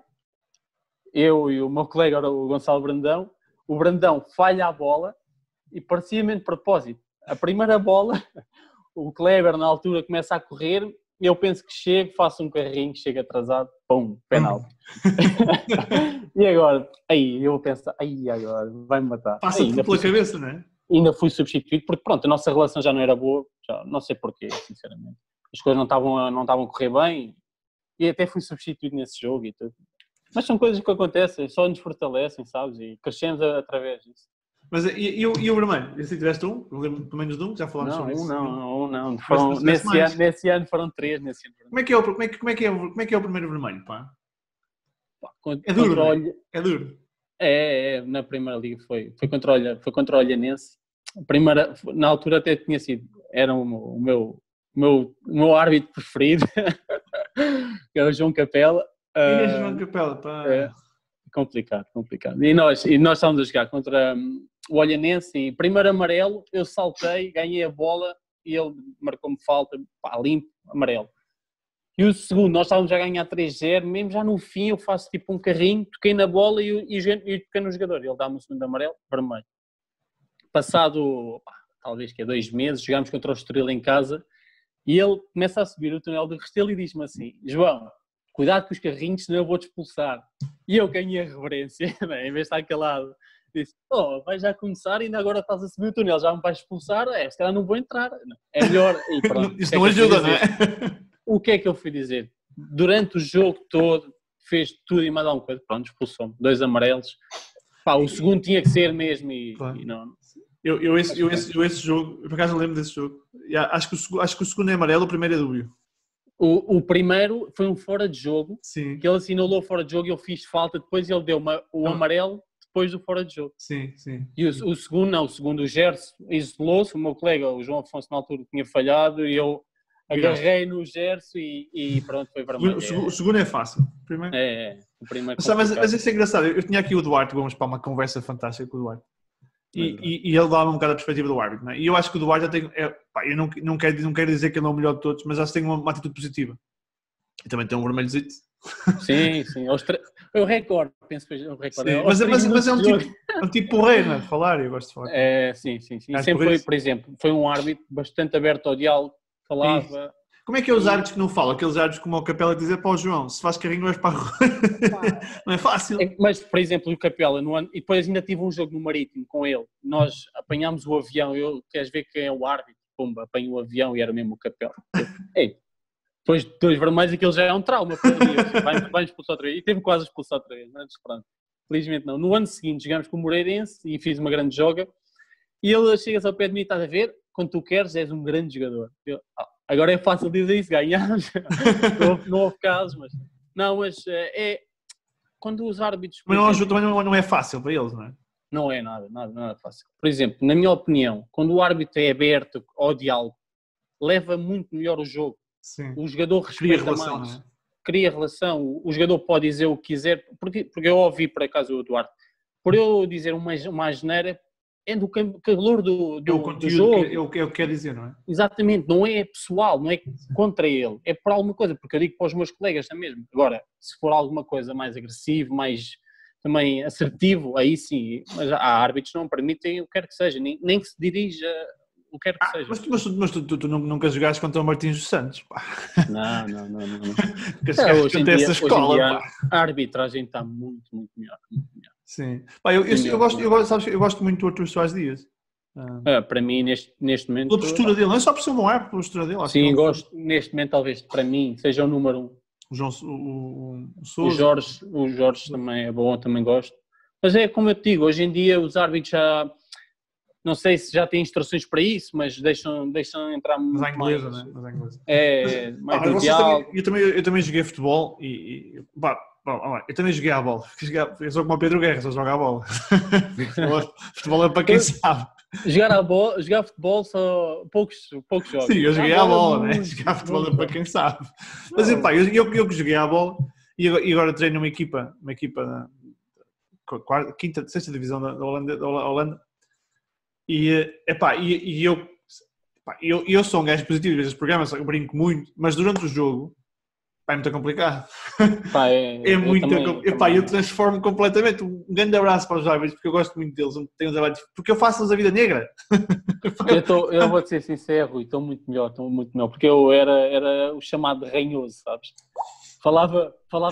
Eu e o meu colega, o Gonçalo Brandão, o Brandão falha a bola e parecia-me de propósito. A primeira bola, o Kleber na altura começa a correr, eu penso que chego, faço um carrinho, chego atrasado, pum, penalti. E agora, eu penso, agora vai-me matar. Passa-te pela cabeça, não é? Ainda fui substituído, porque a nossa relação já não era boa, já não sei porquê, sinceramente. As coisas não estavam a correr bem e até fui substituído nesse jogo e tudo. Mas são coisas que acontecem, só nos fortalecem, sabes? E crescemos através disso. Mas e o vermelho? Esse tiveste um? Eu lembro pelo menos de um? Já falámos sobre isso? Não. Nesse ano foram 3. Como é que é o primeiro vermelho, pá? É duro, é duro. Na Primeira Liga foi contra o Olhanense. Na altura até tinha sido, era o meu árbitro preferido, que é o João Capela. João Capela, pá. Complicado. E nós estávamos a jogar contra o Olhanense e primeiro amarelo, eu saltei, ganhei a bola e ele marcou-me falta, limpo, amarelo. E o segundo, nós estávamos a ganhar 3-0, mesmo já no fim eu faço tipo um carrinho, toquei na bola e toquei no jogador, ele dá-me o segundo amarelo, vermelho. Passado, talvez 2 meses, jogámos contra o Estoril em casa e ele começa a subir o túnel do Restelo e diz-me assim: João, cuidado com os carrinhos, senão eu vou-te expulsar. E eu ganhei a reverência, em vez de estar calado, disse: vai já começar e ainda agora estás a subir o túnel, já me vais expulsar, se calhar não vou entrar. É melhor. E pronto, isso não ajuda, não é? O que é que eu fui dizer? Durante o jogo todo, fez tudo e mais alguma coisa, pronto, expulsou-me, 2 amarelos. O segundo tinha que ser mesmo e não. Esse jogo, por acaso eu lembro desse jogo. Acho que o segundo é amarelo, o primeiro é dúbio. O primeiro foi um fora de jogo, sim, que ele assinalou fora de jogo e eu fiz falta, depois ele deu o amarelo depois do fora de jogo. Sim. E o segundo o Gerson isolou-se, o meu colega, o João Afonso, na altura tinha falhado e eu agarrei no Gerson e pronto, foi vermelho. O segundo é fácil. Primeiro... o primeiro mas isso é engraçado, eu tinha aqui o Duarte, vamos para uma conversa fantástica com o Duarte. E ele dá-me um bocado a perspectiva do árbitro, não é? E eu acho que o Duarte tem... eu não quero dizer que ele é o melhor de todos, mas acho que tem uma atitude positiva. E também tem um vermelhozito. Sim. Eu recordo, penso que o recorde. Mas é um tipo porreiro, não é? De falar, eu gosto de falar. Sim. E sempre foi, por exemplo, foi um árbitro bastante aberto ao diálogo, falava... Como é que é os árbitros que não falam? Aqueles árbitros como o Capela dizer para o João, se faz carrinho vais para a rua. Não é fácil. Mas, por exemplo, o Capela, e depois ainda tive um jogo no Marítimo com ele, nós apanhámos o avião, queres ver quem é o árbitro? Pumba, apanho o avião e era mesmo o Capela. Depois de 2 vermelhos, aquilo já é um trauma para mim. Vai expulsar outra vez. E teve quase a expulsar outra vez, mas pronto. Felizmente não. No ano seguinte jogámos com o Moreirense e fiz uma grande joga. E ele chega-se ao pé de mim e estás a ver, quando tu queres és um grande jogador. agora é fácil dizer isso, ganhamos. Não houve casos, mas... Não, mas é... Quando os árbitros... Mas não é fácil para eles, não é? Não é nada fácil. Por exemplo, na minha opinião, quando o árbitro é aberto ao diálogo, leva muito melhor o jogo. Sim. O jogador respeita relação, mais. não é? Cria relação. O jogador pode dizer o que quiser. Porque eu ouvi, por acaso, o Eduardo. Por eu dizer uma asneira, é do calor do jogo. É o que quer dizer, não é? Exatamente. Não é pessoal, não é contra ele. É por alguma coisa. Porque eu digo para os meus colegas também mesmo. Agora, se for alguma coisa mais agressivo, mais também assertivo, aí sim. Mas há árbitros que não permitem o que quer que seja. Nem que se dirija o que quer que seja. Mas tu nunca jogaste contra o Martins dos Santos, pá. Não. Nunca jogaste contra essa escola, pá. A arbitragem está muito melhor. Sim. Pá, eu gosto muito do Artur Soares Dias. Para mim, neste momento... Pela postura dele, não é só por ser um árbitro, pela postura dele. Sim, gosto, neste momento, talvez, para mim, seja o número 1. O Jorge também é bom, também gosto. Mas é como eu te digo, hoje em dia os árbitros já... Não sei se já têm instruções para isso, mas deixam entrar muito mais. Mas à inglesa, né? É, mais do diálogo. Eu também joguei futebol eu também joguei à bola. Eu sou como o Pedro Guerra, só jogo à bola. Futebol é para quem sabe. Jogar futebol só poucos jogos. Sim, eu joguei à bola, né? Jogar futebol é para quem sabe. Mas eu que joguei à bola e agora treino numa equipa da quinta, sexta divisão da Holanda. E eu sou um gajo positivo nestes programas, eu brinco muito, mas durante o jogo é muito complicado. Eu transformo completamente. Um grande abraço para os árbitros, porque eu gosto muito deles, porque eu faço-lhes a vida negra. Eu vou-te ser sincero, Rui, estou muito melhor, porque eu era o chamado ranhoso, sabes? Falava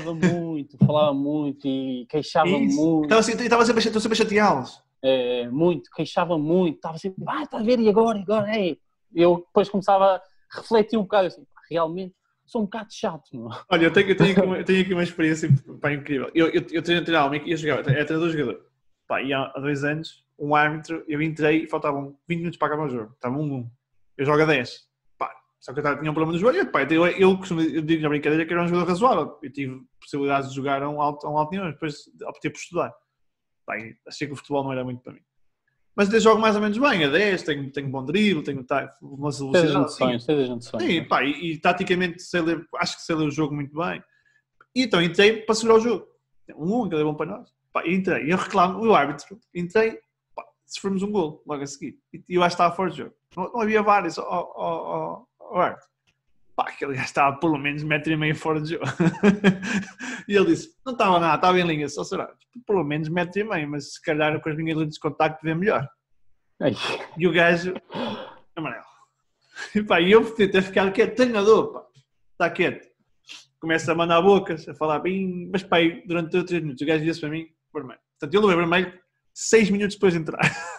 muito e queixava muito. Estava sempre a chateá-los. Muito, queixava muito, estava sempre, está a ver, e agora, eu depois começava a refletir um bocado, assim, realmente sou um bocado chato, não? Olha, eu tenho aqui uma experiência incrível. Eu treinava, ia jogar, era treinador jogador. E há 2 anos, um árbitro, eu entrei e faltavam 20 minutos para acabar o jogo, estava 1-1. Eu jogo a 10. Só que eu tinha um problema no joelho. Eu digo na brincadeira que era um jogador razoável. Eu tive possibilidade de jogar a um alto nível, depois optei por estudar. Achei que o futebol não era muito para mim. Mas eu jogo mais ou menos bem, a 10, tenho bom drible, tenho uma velocidade. Sim, e taticamente acho que sei ler o jogo muito bem. E então entrei para segurar o jogo. Que é bom para nós. Entrei, eu reclamo, o árbitro, entrei, sofremos um golo logo a seguir. E eu acho que estava fora de jogo. Não havia vários ao árbitro. Aquele gajo estava pelo menos 1,5 metro fora de jogo. E ele disse, não estava nada, estava em linha, só será. Pelo menos 1,5 metro, mas se calhar com as minhas linhas de contacto vê melhor. E o gajo, amarelo. E eu tentei ficar quieto, treinador, está quieto. Começa a mandar bocas, a falar bem, mas durante 3 minutos, o gajo disse para mim, vermelho. Portanto, ele levei vermelho 6 minutos depois de entrar.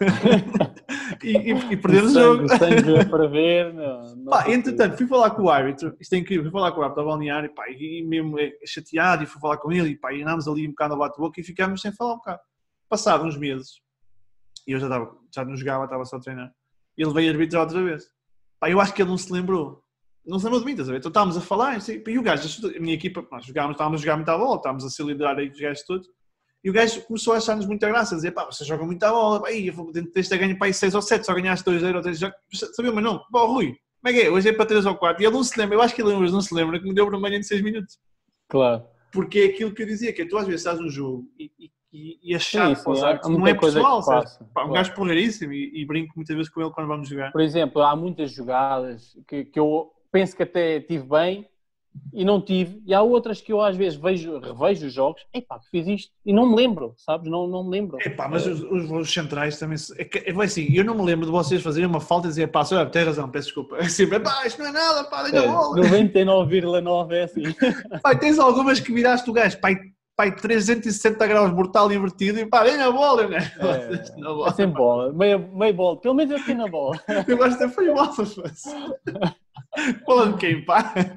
e perdemos o jogo. Sangue para ver, não entretanto, fui falar com o árbitro, isto é incrível, fui falar com o árbitro da balneário, e mesmo chateado, e fui falar com ele, e andámos ali um bocado no bate-boca e ficámos sem falar um bocado. Passados uns meses, e eu já não jogava, estava só a treinar, e ele veio arbitrar outra vez. Eu acho que ele não se lembrou de mim, estás a ver? Então estávamos a falar, e o gajo, a minha equipa, nós estávamos a jogar muito à bola, estávamos a se liderar aí os gajos todos. E o gajo começou a achar-nos muita graça, a dizer, você joga muito à bola, deste a ganhar para aí 6 ou 7, só ganhaste 2-0 ou 3 jogos. Sabia, mas não, Rui, como é que é? Hoje é para 3 ou 4. E ele não se lembra, eu acho que ele não se lembra que me deu vermelho em 6 minutos. Claro. Porque é aquilo que eu dizia, que tu às vezes estás num jogo e achar que não é coisa pessoal, que passa. Um gajo porreiríssimo e brinco muitas vezes com ele quando vamos jogar. Por exemplo, há muitas jogadas que eu penso que até tive bem, e não tive, e há outras que eu às vezes revejo os jogos, que fiz isto, e não me lembro, sabes, não me lembro. Mas os centrais também, assim, eu não me lembro de vocês fazerem uma falta e dizer, tem razão, peço desculpa, é sempre, isto não é nada, dei na bola. 99,9 é assim. Tens algumas que viraste o gajo, 360 graus mortal invertido e dei na bola, né? É sem bola, meio bola, pelo menos eu fiquei na bola. Eu gosto de foi bola, falando quem,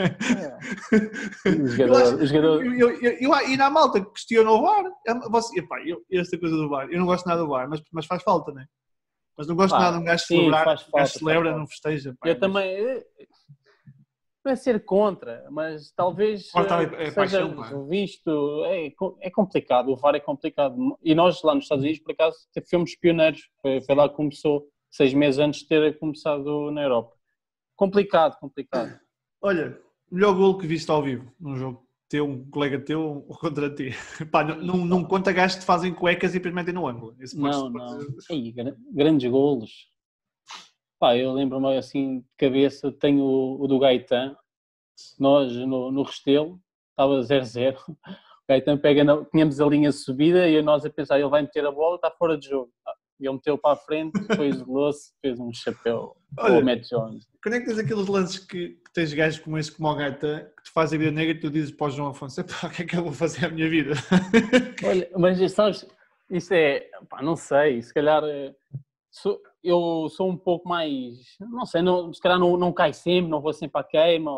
Os jogadores. E na malta que questiona o VAR, esta coisa do VAR, eu não gosto nada do VAR, mas faz falta, não é? Mas não gosto nada de um gajo celebrar, celebra, não festeja. Eu também, não é ser contra, mas talvez seja visto, é complicado, o VAR é complicado. E nós lá nos Estados Unidos, por acaso, fomos pioneiros, foi lá que começou, 6 meses antes de ter começado na Europa. Complicado. Olha, melhor golo que viste ao vivo num jogo teu, um colega teu contra ti. Pá, não conta gajos que te fazem cuecas e depois metem no ângulo. Não. Ei, grandes golos. Pá, eu lembro-me assim de cabeça, tenho o do Gaetan, nós no Restelo, estava 0-0, o Gaetan tínhamos a linha subida e nós a pensar, ele vai meter a bola, está fora de jogo. Ele meteu para a frente, depois isolou-se, fez um chapéu ao Matt Jones. Quando é que tens aqueles lances que tens gajos como esse, como o Gaetan, que te fazem a vida negra e tu dizes para o João Afonso, pá, o que é que eu vou fazer à minha vida? Olha, mas sabes, isso é, pá, não sei, se calhar... eu sou um pouco mais, não sei, se calhar não cai sempre, não vou sempre à queima,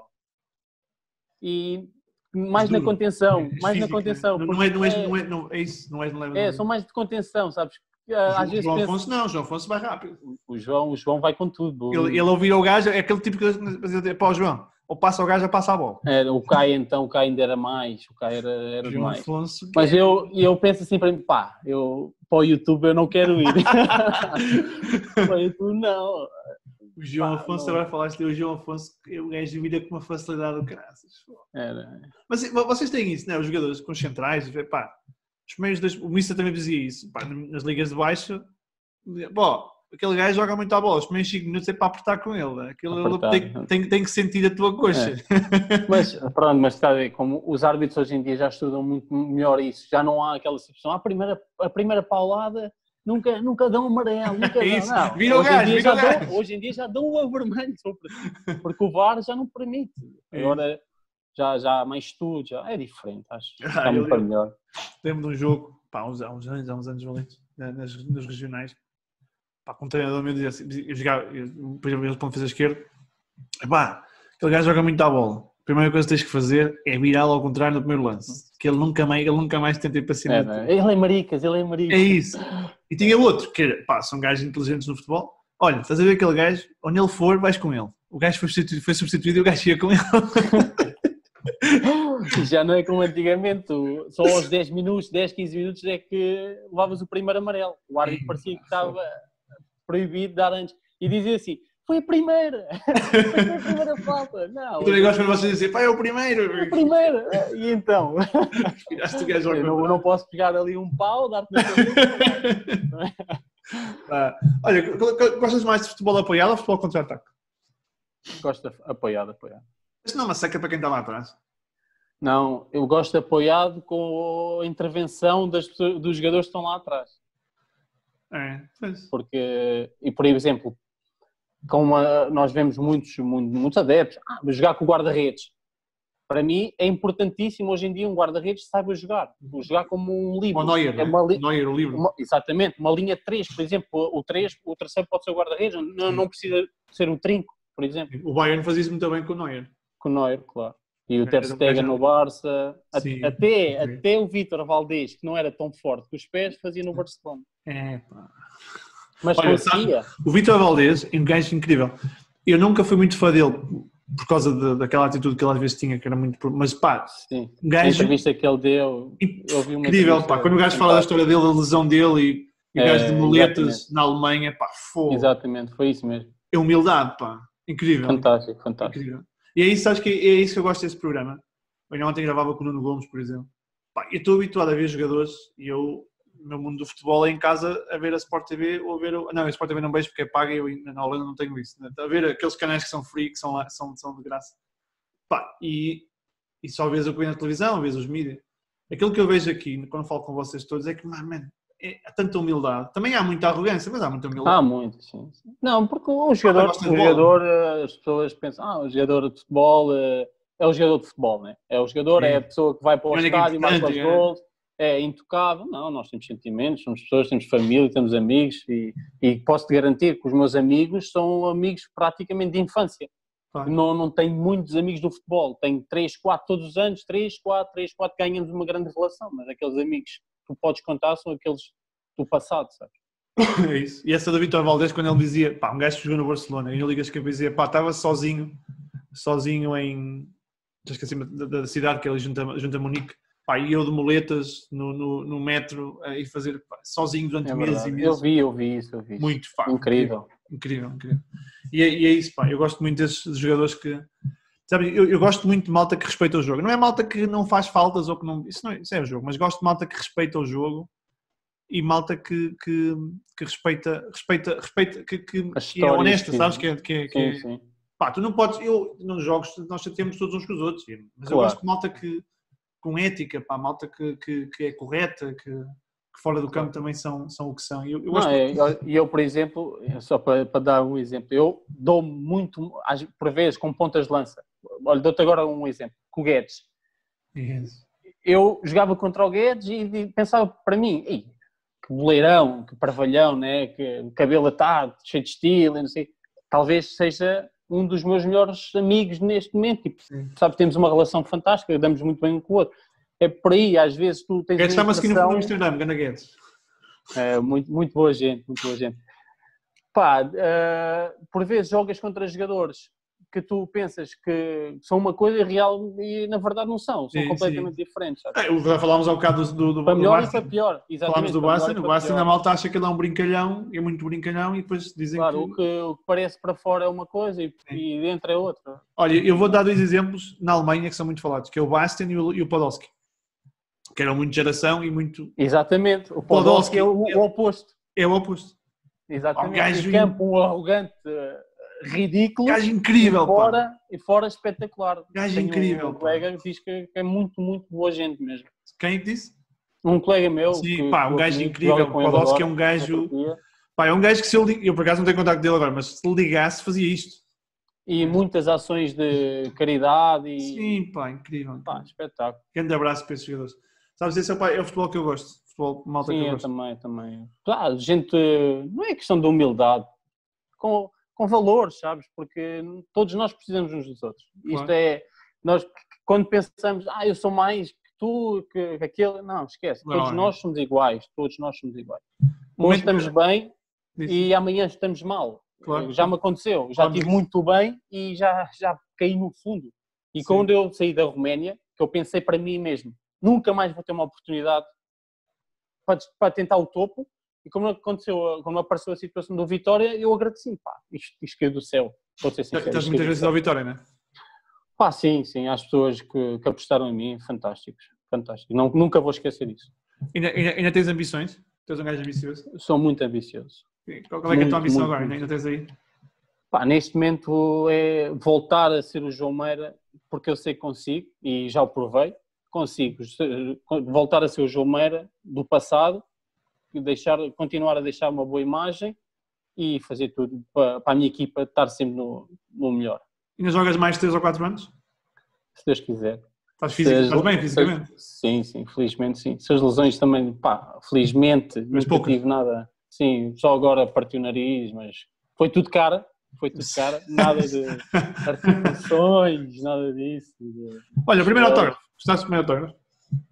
e mais na contenção, Não é isso, não é sou mais de contenção, sabes? Às vezes João Afonso não, João Afonso vai rápido. O João vai com tudo. Ele ouvir o gajo, é aquele tipo que para o João, ou passa o gajo ou passa a bola. O Caio ainda era mais, o Caio era João demais. Afonso, mas eu penso assim para mim, pá, para o YouTube eu não quero ir. Para o YouTube não. O João Afonso, agora falaste de o João Afonso, o gajo vira com uma facilidade do caraças. Mas vocês têm isso, não é? Os jogadores com os centrais, pá, os primeiros dois, o Missa também dizia isso, pá, nas ligas de baixo, pô, aquele gajo joga muito à bola, os primeiros 5 minutos é para apertar com ele, tem que sentir a tua coxa. Mas pronto, mas está a ver, como os árbitros hoje em dia já estudam muito melhor isso, já não há aquela situação, a primeira paulada nunca dão amarelo, nunca isso. dão, não. Vira o gajo. Hoje em dia já dão o vermelho, porque o VAR já não permite, agora já há mais estudo, já é diferente, acho, está muito melhor. Lembro de um jogo, pá, há uns anos valentes, nas regionais, pá, com um treinador meu dizia assim, eu jogava, por exemplo, ele ponto fez a esquerda, pá, aquele gajo joga muito à bola, a primeira coisa que tens que fazer é virá-lo ao contrário no primeiro lance, que ele nunca mais tenta ir para cima. Ele é maricas. É isso. E tinha outro, que pá, são gajos inteligentes no futebol, olha, estás a ver aquele gajo, onde ele for, vais com ele. O gajo foi substituído e o gajo ia com ele. Já não é como antigamente, só aos 10, 15 minutos é que levavas o primeiro amarelo. O árbitro parecia que estava proibido de dar antes. E dizia assim, foi a primeira falta. Não, o negócio para vocês dizer, pá, é o primeiro. E então? Eu não posso pegar ali um pau, dar-te na cabeça. Olha, gostas mais de futebol apoiado ou futebol contra-ataque? Gosto de apoiado. Isto não é uma seca para quem está lá atrás? Não, eu gosto de apoiado com a intervenção dos jogadores que estão lá atrás. Pois. Porque, e por exemplo, como nós vemos muitos adeptos, jogar com o guarda-redes. Para mim é importantíssimo hoje em dia um guarda-redes saiba jogar como um livro. O Neuer, Neuer, o livro. Exatamente, uma linha 3, por exemplo, o terceiro pode ser o guarda-redes, não precisa ser o trinco, por exemplo. O Bayern fazia isso muito bem com o Neuer. Com o Neuer, claro. E o Ter Stegen no Barça, até o Vítor Valdés, que não era tão forte com os pés, fazia no Barcelona. Pá. Mas conseguia. O Vítor Valdés é um gajo incrível. Eu nunca fui muito fã dele por causa daquela atitude que ele às vezes tinha, que era muito... Mas pá, sim. Um gajo... A entrevista que ele deu... Incrível, pá. Quando o gajo fala da história dele, da lesão dele e o gajo de muletas na Alemanha, pá, fogo. Exatamente, foi isso mesmo. É humildade, pá. Incrível. Fantástico. Incrível. E é isso, acho que é isso que eu gosto desse programa. Eu ontem gravava com o Nuno Gomes, por exemplo. Pá, eu estou habituado a ver jogadores e o meu mundo do futebol é em casa a ver a Sport TV ou a ver... Não, a Sport TV não vejo porque é paga e eu na Holanda não tenho isso. Né? A ver aqueles canais que são free, que são de graça. Pá, e só vês o que vem na televisão, vês os mídias. Aquilo que eu vejo aqui, quando falo com vocês todos, é que, há tanta humildade. Também há muita arrogância, mas há muita humildade. Há muito, sim. Não, porque o jogador as pessoas pensam, o jogador de futebol é o jogador de futebol, né? É o jogador, é a pessoa que vai para o estádio, marca os gols, é intocável. Não, nós temos sentimentos, somos pessoas, temos família, temos amigos e posso-te garantir que os meus amigos são amigos praticamente de infância. Claro. Não tenho muitos amigos do futebol, tenho 3, 4 todos os anos, 3, 4, ganhamos uma grande relação, mas aqueles amigos que tu podes contar são aqueles do passado, sabes? É isso. E essa do Vítor Valdés, quando ele dizia, um gajo que jogou no Barcelona e na Liga dos Campeões dizia, estava sozinho sozinho já esqueci da cidade, que é ali junto a Munique, pá, e eu de muletas no metro e fazer sozinho durante meses e meses. Eu vi isso. Muito fácil. Incrível. Incrível. E é isso, pá, eu gosto muito desses jogadores que... Sabe, eu gosto muito de malta que respeita o jogo. Não é malta que não faz faltas ou que não... Isso é o jogo, mas gosto de malta que respeita o jogo e malta que respeita que é honesta, sabes? Sim. Pá, tu não podes... nos jogos nós temos todos uns com os outros, mas eu gosto de malta com ética, pá, malta que é correta, que fora do campo também são o que são. Eu, por exemplo, só para dar um exemplo, eu dou muito, por vezes, com pontas de lança. Olha, dou-te agora um exemplo, com o Guedes. Yes. Eu jogava contra o Guedes e pensava para mim, que boleirão, que parvalhão, né? Que cabelo atado, cheio de estilo, não sei. Talvez seja um dos meus melhores amigos neste momento. Tipo, sabe, temos uma relação fantástica, damos muito bem um com o outro. É por aí, às vezes tu tens... Guedes está-me a seguir no Instagram, Gana Guedes. É, muito boa gente. Pá, por vezes jogas contra jogadores que tu pensas que são uma coisa real e na verdade não são completamente diferentes. Já falámos há bocado do para melhor Bárcia. e para pior. Falámos do Bárcia, o Bárcia na malta acha que ele é um brincalhão, é muito brincalhão e depois dizem o que parece para fora é uma coisa e dentro é outra. Olha, eu vou dar 2 exemplos na Alemanha que são muito falados, que é o Bastian e o Podolski, que eram muito geração e muito... Exatamente, o Podolski é o oposto. É o oposto. Exatamente, gajo... campo um arrogante... ridículo, gajo incrível, e fora espetacular. Gajo incrível. Um colega diz que é muito boa gente mesmo. Quem disse? Um colega meu. Sim, um gajo incrível. O Podolski é um gajo. É um gajo que se ele... Eu por acaso não tenho contacto dele agora, mas se ele ligasse, fazia isto. E muitas ações de caridade e... Sim, incrível. Espetáculo. Grande abraço para esses jogadores. Sabes, esse é o futebol que eu gosto. Futebol malta que eu gosto. Sim, também. Gente, não é questão de humildade. Com valores, sabes? Porque todos nós precisamos uns dos outros. Claro. Isto é, nós quando pensamos, eu sou mais que tu, que aquele, não, esquece. Todos nós somos iguais. Hoje estamos bem e amanhã estamos mal. Claro. Já me aconteceu. Já estive muito bem e já caí no fundo. E quando eu saí da Roménia, que eu pensei para mim mesmo, nunca mais vou ter uma oportunidade para tentar o topo. E como apareceu a situação do Vitória, eu agradeci, isto caiu do céu. Estás muitas vezes ao Vitória, não é? Sim, às pessoas que apostaram em mim, fantásticos. Nunca vou esquecer disso. Ainda tens ambições? Tens um gajo ambicioso? Sou muito ambicioso. Qual é que é a tua ambição agora? Ainda tens aí? Neste momento é voltar a ser o João Meira, porque eu sei que consigo, e já o provei, consigo voltar a ser o João Meira do passado, continuar a deixar uma boa imagem e fazer tudo para a minha equipa estar sempre no melhor. E ainda jogas mais de 3 ou 4 anos? Se Deus quiser. Estás bem fisicamente? Sim, felizmente sim. Se as lesões também, felizmente, mas nunca tive nada. Sim, só agora partiu o nariz, mas foi tudo cara. Nada de articulações, nada disso. Olha, primeiro autógrafo. Gostaste do primeiro autógrafo?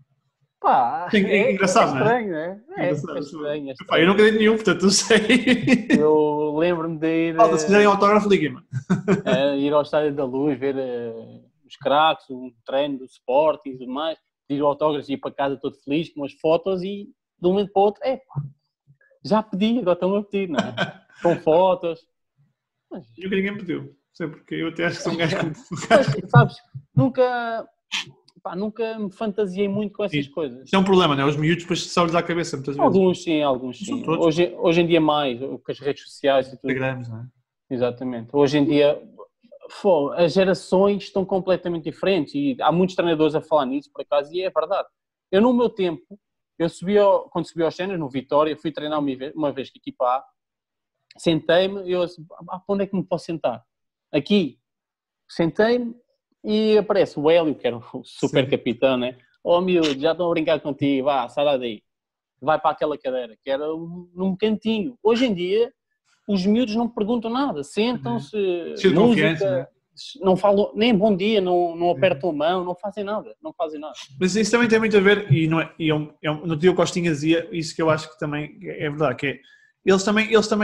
Engraçado, não é? É estranho. Eu nunca dei nenhum, portanto não sei. Eu lembro-me de ir... se quiserem autógrafo, liguem-me. Ir ao Estádio da Luz, ver os craques, um treino do Sporting e tudo mais, pedir o autógrafo e ir para casa todo feliz com umas fotos e de um momento para o outro, já pedi, agora estão a pedir, não é? Com fotos. Mas... E o que ninguém pediu. Não sei porque, eu até acho que sou um gajo... Sabes, nunca me fantasiei muito com essas coisas. Isso é um problema, não é? Os miúdos depois só-lhes à cabeça muitas vezes. Alguns sim. Hoje em dia mais, com as redes sociais e tudo. Instagrams, não é? Exatamente. Hoje em dia, as gerações estão completamente diferentes e há muitos treinadores a falar nisso, por acaso, e é verdade. Eu, no meu tempo, quando subi aos cenas, no Vitória, fui treinar uma vez com a equipa A, sentei-me e eu disse, para onde é que me posso sentar? Aqui. Sentei-me e aparece o Hélio, que era o super capitão, né? Miúdo, já estão a brincar contigo, sai lá daí. Vai para aquela cadeira, que era num cantinho. Hoje em dia, os miúdos não perguntam nada, sentam-se, música, não falam nem bom dia, não apertam a mão, não fazem nada. Mas isso também tem muito a ver, no dia o Costinha dizia isso que eu acho que também é verdade, que é, eles também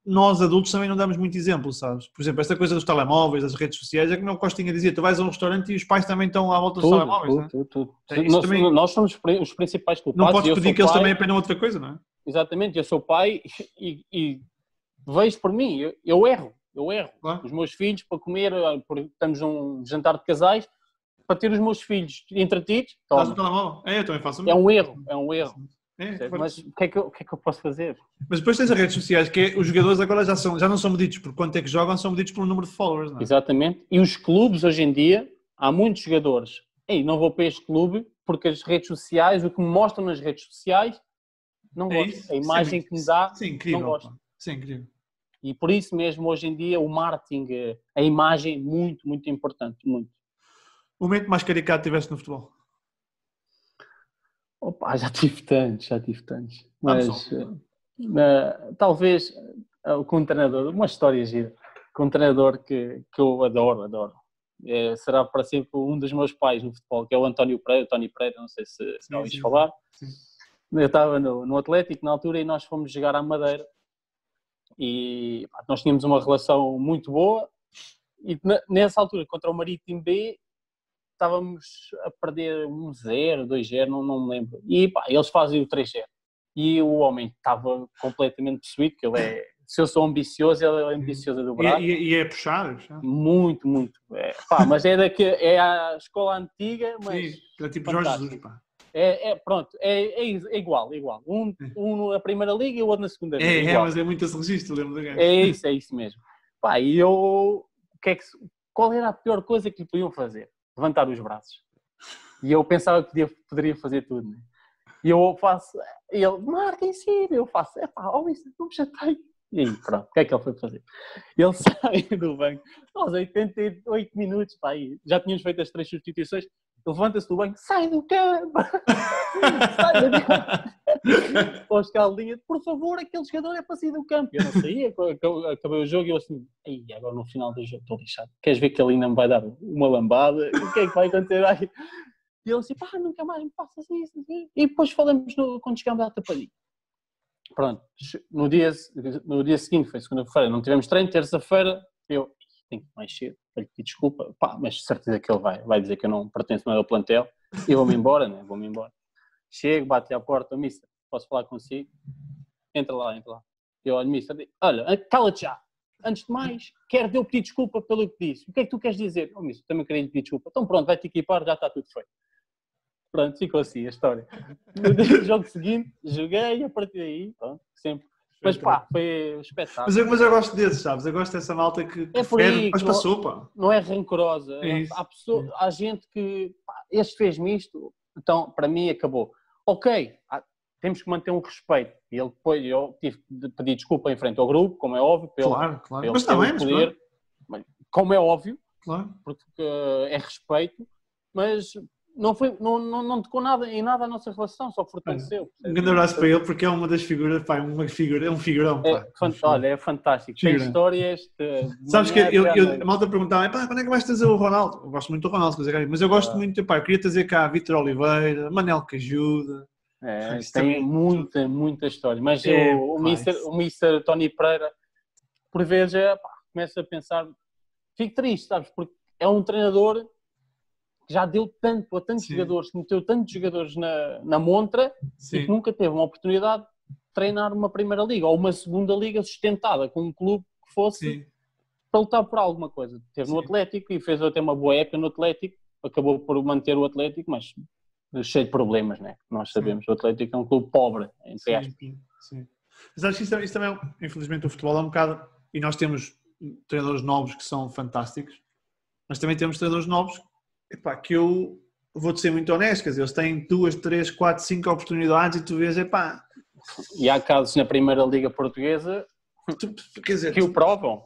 nós adultos também não damos muito exemplo, sabes? Por exemplo, esta coisa dos telemóveis, das redes sociais, é como o Costinha dizia, tu vais a um restaurante e os pais também estão à volta dos telemóveis, tudo. Nós somos os principais culpados. Não podes pedir que eles também aprendam outra coisa, não é? Exatamente, eu sou pai e vejo por mim, eu erro. Claro. Os meus filhos, para comer, estamos num jantar de casais, para ter os meus filhos entretidos, Estás no telemóvel? Eu também faço. É um erro. Mas o que é que eu posso fazer? Mas depois tens as redes sociais, que os jogadores agora já não são medidos por quanto é que jogam, são medidos pelo número de followers, não é? Exatamente. E os clubes, hoje em dia, há muitos jogadores. Não vou para este clube, porque as redes sociais, o que me mostram nas redes sociais, não gosto. A imagem que me dá, incrível, não gosto. Sim, incrível. E por isso mesmo, hoje em dia, o marketing, a imagem, muito, muito importante, muito. O momento mais caricato tiveste no futebol? Opa, já tive tantos. Mas talvez com um treinador, uma história gira, com um treinador que eu adoro. Será para sempre um dos meus pais no futebol, que é o Tony Pereira, não sei se já ouviste falar. Sim. Eu estava no Atlético na altura e nós fomos jogar à Madeira e nós tínhamos uma relação muito boa e nessa altura contra o Marítimo B estávamos a perder 1-0, 2-0, não me lembro. E eles fazem o 3-0. E o homem estava completamente possuído, que ele é... Se eu sou ambicioso, ele é ambicioso a dobrar. E é puxar? Muito. Mas é a escola antiga, mas... Sim, é tipo Jorge Jesus, pá. Pronto, é igual. Um na primeira liga e o outro na segunda liga. Mas é muito esse registro, lembro da gaja. É isso mesmo. E eu... Qual era a pior coisa que lhe podiam fazer? Levantar os braços. E eu pensava que poderia fazer tudo, né? E eu faço, e ele, marca em cima, eu faço, isso não me chatei. E aí, pronto, o que é que ele foi fazer? Ele sai do banco, aos 88 minutos, já tínhamos feito as 3 substituições, levanta-se do banco, sai do campo! Pós Caldinha, por favor, aquele jogador é para sair do campo. Eu não saía, acabei o jogo e eu assim, agora no final do jogo estou lixado. Queres ver que ele ainda me vai dar uma lambada? O que é que vai acontecer aí? E ele assim, nunca mais me faças isso. E depois falamos quando chegamos à Tapadinha. Pronto, no dia seguinte, foi segunda-feira, não tivemos treino, terça-feira, eu tenho que ir mais cedo, para lhe pedir desculpa, mas certeza que ele vai dizer que eu não pertenço mais ao plantel, e vou-me embora, né? Vou-me embora. Chego, bate à porta, mister, posso falar consigo? Entra lá. Eu olho, mister, olha, cala-te já. Antes de mais, quero eu pedir desculpa pelo que disse. O que é que tu queres dizer? Mister, também queria lhe pedir desculpa. Então pronto, vai-te equipar, já está tudo feito. Pronto, ficou assim a história. No jogo seguinte, joguei, a partir daí, pronto, sempre. Mas foi espetáculo. Mas eu gosto desses, sabes? Eu gosto dessa malta que mas passou, pá. Não é rancorosa. Há gente que, este fez-me isto, então para mim acabou. Ok, temos que manter um respeito. E ele depois, eu tive de pedir desculpa em frente ao grupo, como é óbvio. Claro. Mas também, poder, como é óbvio, claro. Porque é respeito, mas não tocou em nada a nossa relação, só fortaleceu. Um grande abraço para ele, porque é uma das figuras, é um figurão. Olha, é fantástico. Tem histórias. Sabes que a malta perguntava, quando é que vais trazer o Ronaldo? Eu gosto muito do Ronaldo, mas eu gosto muito, eu queria trazer cá Vítor Oliveira, Manel que ajuda. Tem muita história. Mas o Mr. Tony Pereira, por vezes, começa a pensar, fico triste, sabes, porque é um treinador que já deu tanto a tantos jogadores, que meteu tantos jogadores na montra e que nunca teve uma oportunidade de treinar uma primeira liga ou uma segunda liga sustentada com um clube que fosse para lutar por alguma coisa. Teve no Atlético e fez até uma boa época no Atlético, acabou por manter o Atlético, mas cheio de problemas, né? Nós sabemos, o Atlético é um clube pobre, entre aspas. Sim. Mas acho que isso também, infelizmente, o futebol é um bocado, e nós temos treinadores novos que são fantásticos, mas também temos treinadores novos que eu vou-te ser muito honesto, quer dizer, eles têm 2, 3, 4, 5 oportunidades e tu vês, E há casos na Primeira Liga Portuguesa que o provam.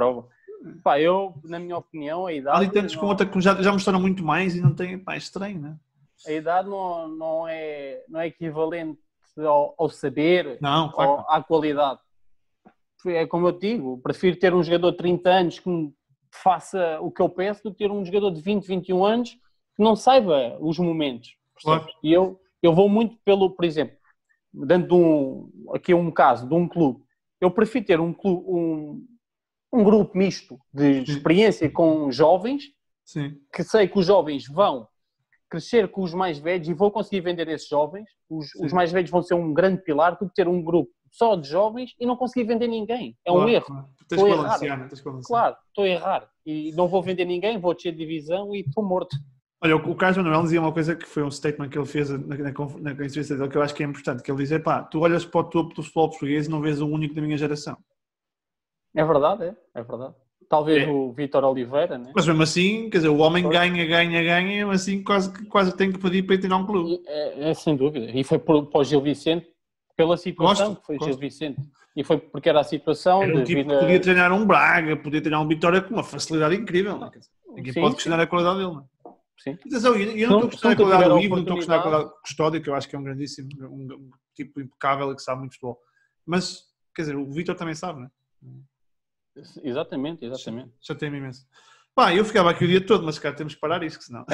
Eu, na minha opinião, a idade... Há ali tantos com outra que já mostraram muito mais e não tem, é estranho, não é? A idade não é equivalente ao saber, não, claro. à qualidade. É como eu digo, prefiro ter um jogador de 30 anos que me faça o que eu penso do que ter um jogador de 20, 21 anos que não saiba os momentos. Claro. E eu vou muito por exemplo, dando aqui um caso de um clube, Eu prefiro ter um grupo misto de experiência com jovens, Sim. que sei que os jovens vão crescer com os mais velhos e vou conseguir vender esses jovens. Os mais velhos vão ser um grande pilar, do que ter um grupo só de jovens e não conseguir vender ninguém. É um erro. Claro. Tens que balancear. Claro, estou a errar. E não vou vender ninguém, vou descer de divisão e estou morto. Olha, o Carlos Manuel dizia uma coisa que foi um statement que ele fez na entrevista dele, que eu acho que é importante, que ele dizia, tu olhas para o topo do futebol português e não vês o único da minha geração. É verdade, é verdade. Talvez o Vítor Oliveira, né? Mas mesmo assim, quer dizer, o homem ganha, mesmo assim quase tem que pedir para ir treinar um clube. É sem dúvida. E foi para o Gil Vicente, pela situação que foi o Gil Vicente. E foi porque era a situação era um tipo que podia treinar um Braga, podia treinar um Vitória com uma facilidade incrível. Não é? Ninguém pode questionar a qualidade dele, não é? Sim. Atenção, eu não estou a questionar a qualidade do Ivo, não estou a questionar a qualidade do Custódio, que eu acho que é um grandíssimo, um tipo impecável e que sabe muito de futebol. Mas, quer dizer, o Vítor também sabe, não é? Exatamente. Já tem-me imenso. Eu ficava aqui o dia todo, mas cara, temos que parar isso, que senão...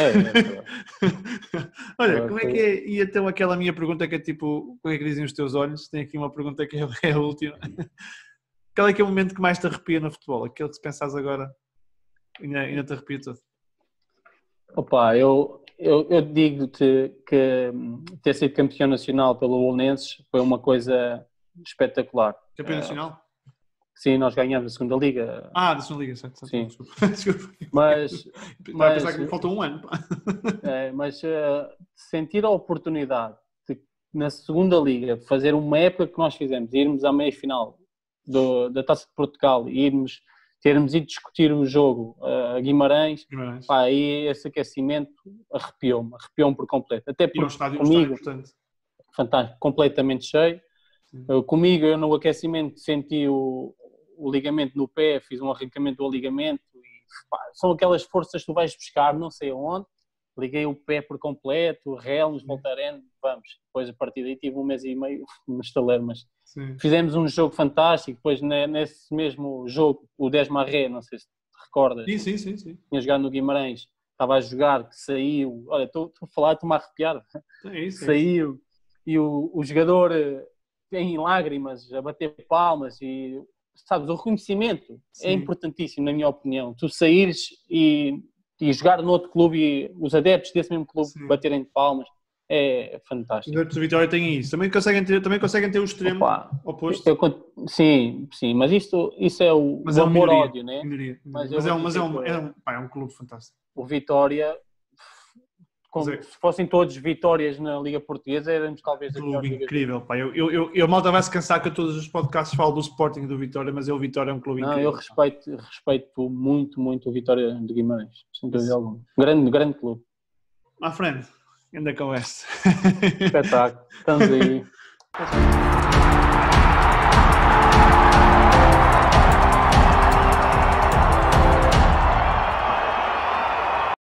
Olha, como é que é? E então aquela minha pergunta que é tipo, como é que dizem os teus olhos? Tem aqui uma pergunta que é a última. Qual é que é o momento que mais te arrepia no futebol? Aquele que se pensares agora ainda te arrepia todo? Opa, eu digo-te que ter sido campeão nacional pelo Belenenses foi uma coisa espetacular. Campeão nacional? Sim, nós ganhamos a segunda liga. Da segunda liga, certo. Sim. Desculpa. Mas a pensar que me faltou um ano. Mas sentir a oportunidade de, na segunda liga, fazer uma época que nós fizemos, irmos à meia-final da Taça de Portugal e termos ido discutir o jogo a Guimarães. Aí esse aquecimento arrepiou-me por completo. Até porque comigo, fantástico, completamente cheio. Comigo, eu no aquecimento senti o ligamento no pé, fiz um arrancamento do ligamento e são aquelas forças que tu vais buscar não sei onde, liguei o pé por completo, relmos, voltaremos, vamos. Depois a partir daí tive um mês e meio no estaleiro, mas fizemos um jogo fantástico. Depois nesse mesmo jogo, o Desmarré, não sei se te recordas, sim. Tinha jogado no Guimarães, estava a jogar, que saiu, olha, estou a falar, estou-me a arrepiar, saiu e o jogador em lágrimas, a bater palmas e, sabes, o reconhecimento é importantíssimo, na minha opinião. Tu saíres e jogar no outro clube e os adeptos desse mesmo clube baterem de palmas é fantástico. Os adeptos do Vitória têm isso. Também conseguem ter o extremo oposto. Sim, mas isso é o amor-ódio, né? Mas é um clube fantástico. O Vitória... se fossem todos vitórias na Liga Portuguesa, éramos talvez... Um clube incrível, pá. Eu malta vai se cansar que a todos os podcasts falo do Sporting e do Vitória, mas o Vitória é um clube incrível. Eu respeito muito o Vitória de Guimarães, sem dúvida alguma. Grande clube. My friend, ainda com esse. Espetáculo. Estamos aí.